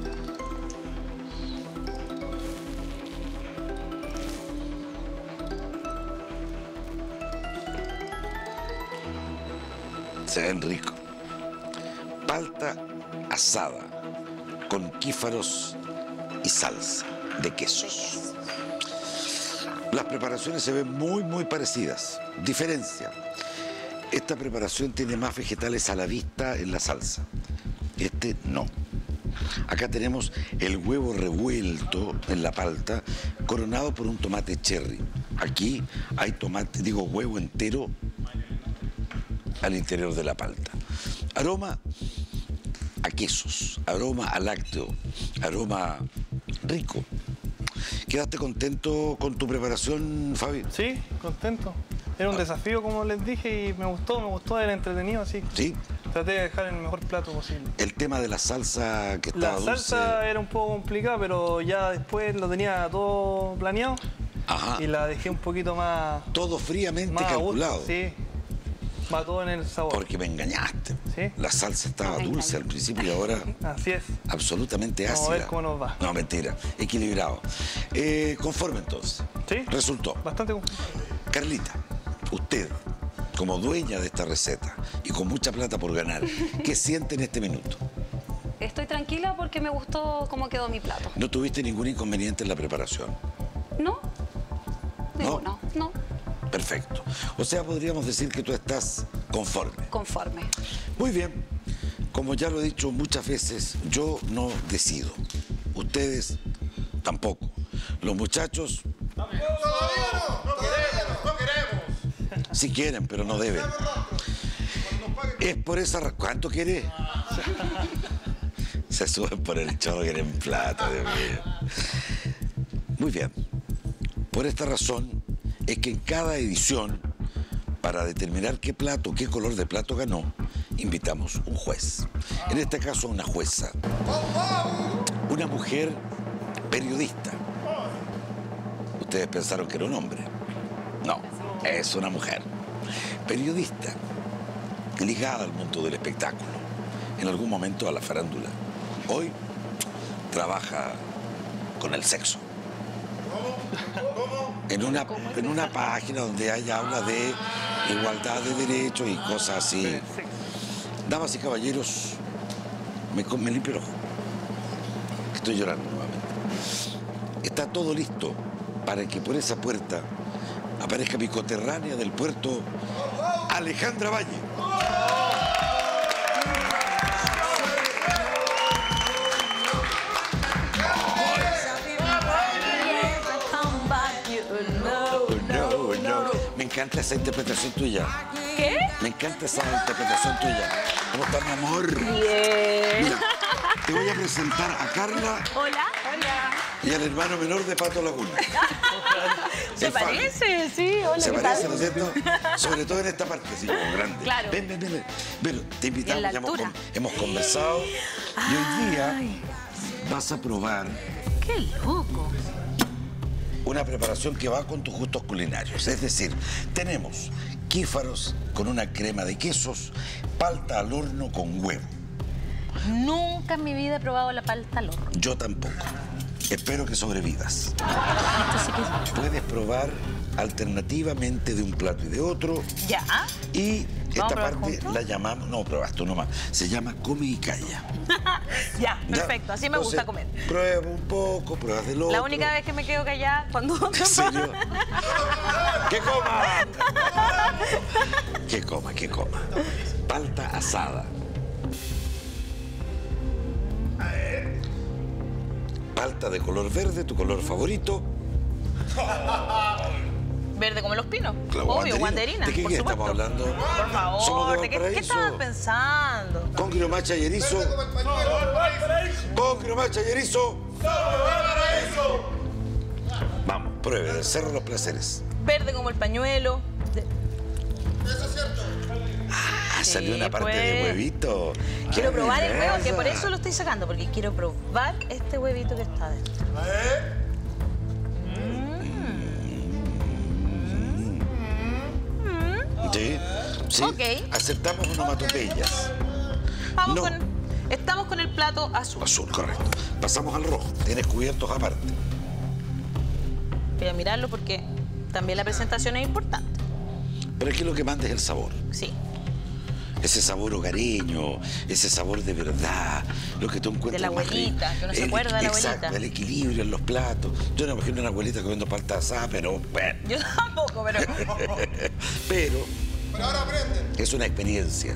Se ven ricos. Palta asada con quífaros y salsa de quesos. Las preparaciones se ven muy parecidas. Diferencia. Esta preparación tiene más vegetales a la vista en la salsa. Este no. Acá tenemos el huevo revuelto en la palta, coronado por un tomate cherry. Aquí hay tomate, huevo entero al interior de la palta. Aroma a quesos, aroma a lácteo, aroma rico. ¿Quedaste contento con tu preparación, Fabi? Sí, contento. Era un desafío, como les dije, y me gustó, era entretenido, así. Sí. Traté de dejar el mejor plato posible. El tema de la salsa que estaba La salsa dulce. era un poco complicada, pero ya después lo tenía todo planeado. Ajá. Y la dejé un poquito más... Todo fríamente más a gusto, calculado. sí. Va todo en el sabor. Porque me engañaste. ¿Sí? La salsa estaba dulce al principio y ahora Así es. absolutamente ácida. Vamos a ver cómo nos va. No, mentira. Equilibrado. Conforme entonces. ¿Sí? Resultó. Bastante... Carlita, usted, como dueña de esta receta y con mucha plata por ganar, ¿qué siente en este minuto? Estoy tranquila porque me gustó cómo quedó mi plato. ¿No tuviste ningún inconveniente en la preparación? ¿No? Ninguno, no. Perfecto. O sea, podríamos decir que tú estás conforme. Conforme. Muy bien. Como ya lo he dicho muchas veces, yo no decido. Ustedes tampoco. Los muchachos... No queremos. si quieren, pero no deben. Es por esa razón. ¿Cuánto quiere? Se suben por el chorro, quieren plata, Dios mío. Muy bien. Por esta razón es que en cada edición, para determinar qué plato, qué color de plato ganó, invitamos un juez. En este caso, una jueza. Una mujer periodista. Ustedes pensaron que era un hombre. No, es una mujer. Periodista, ligada al mundo del espectáculo. En algún momento a la farándula. Hoy trabaja con el sexo. En una página donde ella habla de igualdad de derechos y cosas así. Damas y caballeros, me limpio el ojo. Estoy llorando nuevamente. Está todo listo para que por esa puerta aparezca mi coterránea del puerto, Alejandra Valle. Me encanta esa interpretación tuya. ¿Qué? Me encanta esa interpretación tuya. ¿Cómo estás, mi amor? Bien. Mira, te voy a presentar a Carla Hola. y al hermano menor de Pato Laguna. ¿Se El Fabi. parece? Sí, hola. ¿Se ¿qué parece, tal? no es cierto? Sobre todo en esta parte, así como grande. Claro. Ven. Pero te invitamos, Y en la ya altura. hemos conversado. Y hoy día vas a probar ¡Qué loco! una preparación que va con tus gustos culinarios. Es decir, tenemos quífaros con una crema de quesos, palta al horno con huevo. Nunca en mi vida he probado la palta al horno. Yo tampoco. Espero que sobrevivas. Esto sí que es... Puedes probar alternativamente de un plato y de otro. ¿Ya? Y esta probar parte juntos? la llamamos, no, pruebas tú nomás, se llama come y calla. Ya, ¿Ya? perfecto. Así me gusta Entonces, comer. Prueba un poco, pruebas del otro. La única vez que me quedo callada cuando... ¿En serio? ¡Que coma! Que coma. Palta asada. Palta de color verde, tu color favorito. Verde como los pinos. Claro, Obvio, guanderina, ¿De qué por estamos supuesto. hablando? Por favor, Somos de ¿de qué Valparaíso. estabas pensando? Con quiromacha y erizo. Con quiromacha y erizo. Vamos, pruebe del Cerro Los Placeres. Verde como el pañuelo. Ah, salió una parte de pues. huevito. Quiero ¡Qué probar el huevo, que por belleza! eso lo estoy sacando, porque quiero probar este huevito que está dentro. Sí, sí. Ok. Aceptamos onomatopeyas. Vamos No. Estamos con el plato azul. Azul, correcto. Pasamos al rojo. Tienes cubiertos aparte. Voy a mirarlo porque también la presentación es importante. Pero aquí lo que manda es el sabor. Sí. Ese sabor hogareño, ese sabor de verdad, lo que tú encuentras De la más rico. abuelita, que uno se acuerda de la Exacto, abuelita. el equilibrio en los platos. Yo no me imagino una abuelita comiendo palta asada, pero bueno. Yo tampoco, pero... Pero es una experiencia.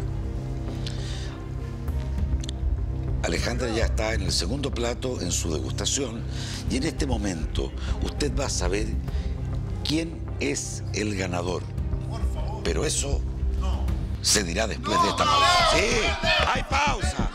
Alejandra ya está en el segundo plato en su degustación y en este momento usted va a saber quién es el ganador. Pero eso se dirá después de esta pausa. ¡Sí! ¡Hay pausa!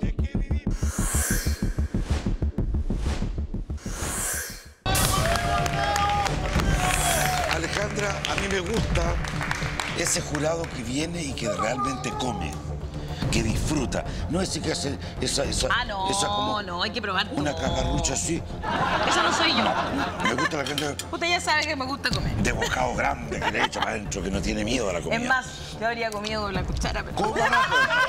Alejandra, a mí me gusta ese jurado que viene y que realmente come, que disfruta. No es que hace esa como no, hay que probar una todo. cagarrucha así. Esa no soy yo. Me gusta la gente Usted ya sabe que me gusta comer. de bocado grande que le echa para adentro, que no tiene miedo a la comida. Es más, yo habría comido con la cuchara, pero... ¿Cómo no? Pues?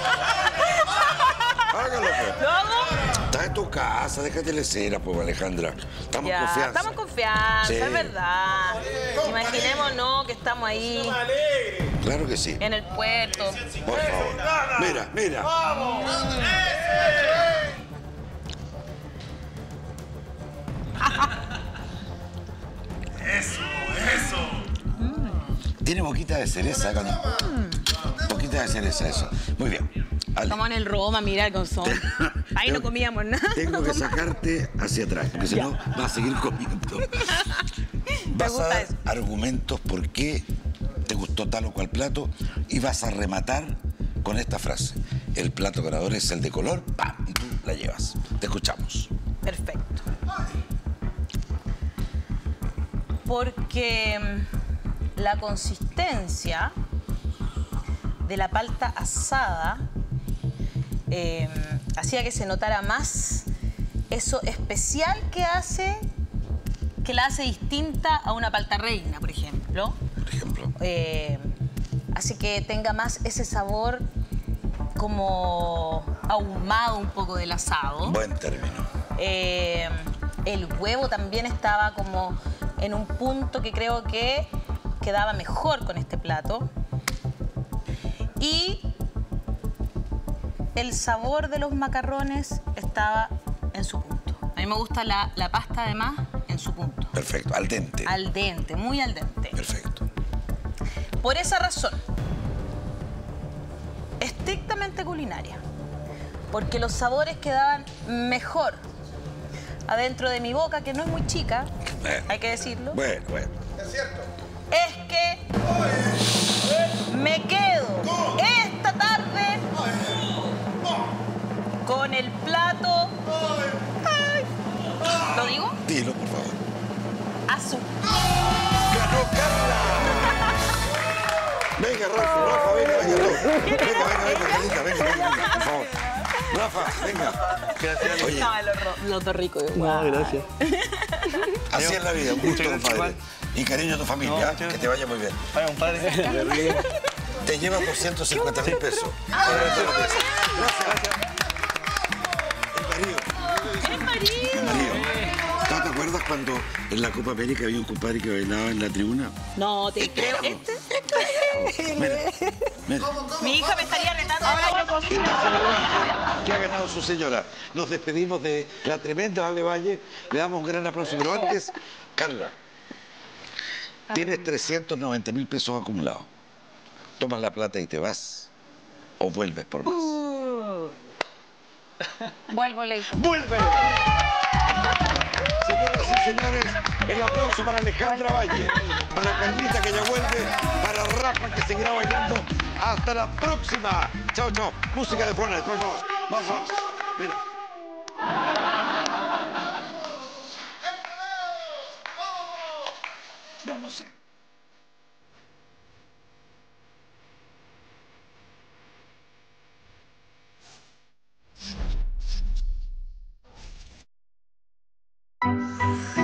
Hágalo, pues. ¿Lo hago? Estás en tu casa, déjate la cera, pues, Alejandra. Estamos en Ya, confianza. estamos en confianza, Sí. es verdad. Imaginémonos que estamos ahí Claro que sí. en el puerto. Por favor. Mira, mira. Tiene boquita de cereza, ¿no? Boquita de cereza, eso. Muy bien. Ale, Estamos en el Roma, mira con son. Ahí no comíamos nada. Tengo que sacarte hacia atrás, porque si no vas a seguir comiendo. Vas a gusta dar eso. argumentos por qué te gustó tal o cual plato y vas a rematar con esta frase. El plato ganador es el de color, ¡pam! Y tú la llevas. Te escuchamos. Perfecto. Porque la consistencia de la palta asada hacía que se notara más eso especial que la hace distinta a una palta reina, por ejemplo. Por ejemplo. Hace que tenga más ese sabor como ahumado un poco del asado. Buen término. El huevo también estaba como en un punto que creo que quedaba mejor con este plato. Y el sabor de los macarrones estaba en su punto. A mí me gusta la pasta además en su punto. Perfecto. Al dente. Al dente, muy al dente. Perfecto. Por esa razón, estrictamente culinaria, porque los sabores quedaban mejor adentro de mi boca, que no es muy chica, hay que decirlo, Bueno. es que me quedo esta tarde con el plato... Ay, ¿lo digo? Dilo, por favor. Azul. ¡Ganó Carla! Venga, Rafa, venga. Venga, por favor. Rafa, venga. Gracias. Oye, No, los dos ricos. No, gracias. así es la vida, un gusto, Muchas gracias, compadre. Y cariño a tu familia, No, ¿eh? muchas Que te vaya muy bien. Vaya, compadre. Te llevas 250.000 pesos. Gracias. El marido. El marido. ¿Tú te acuerdas cuando en la Copa América había un compadre que bailaba en la tribuna? No, te creo. Mira. Mi hija me estaría retando. ¿Qué ha ganado su señora? Nos despedimos de la tremenda Ale Valle. Le damos un gran aplauso. Pero antes, Carla, tienes 390.000 pesos acumulados. ¿Tomas la plata y te vas? ¿O vuelves por más? Vuelvo, le digo. ¡Vuelve! Señoras y señores, el aplauso para Alejandra Valle, para Carlita que ya vuelve, para Rafa que seguirá bailando. Hasta la próxima. Chao, chao. Música de Fortnite, por favor. Vamos. Mira. Vamos. Chao.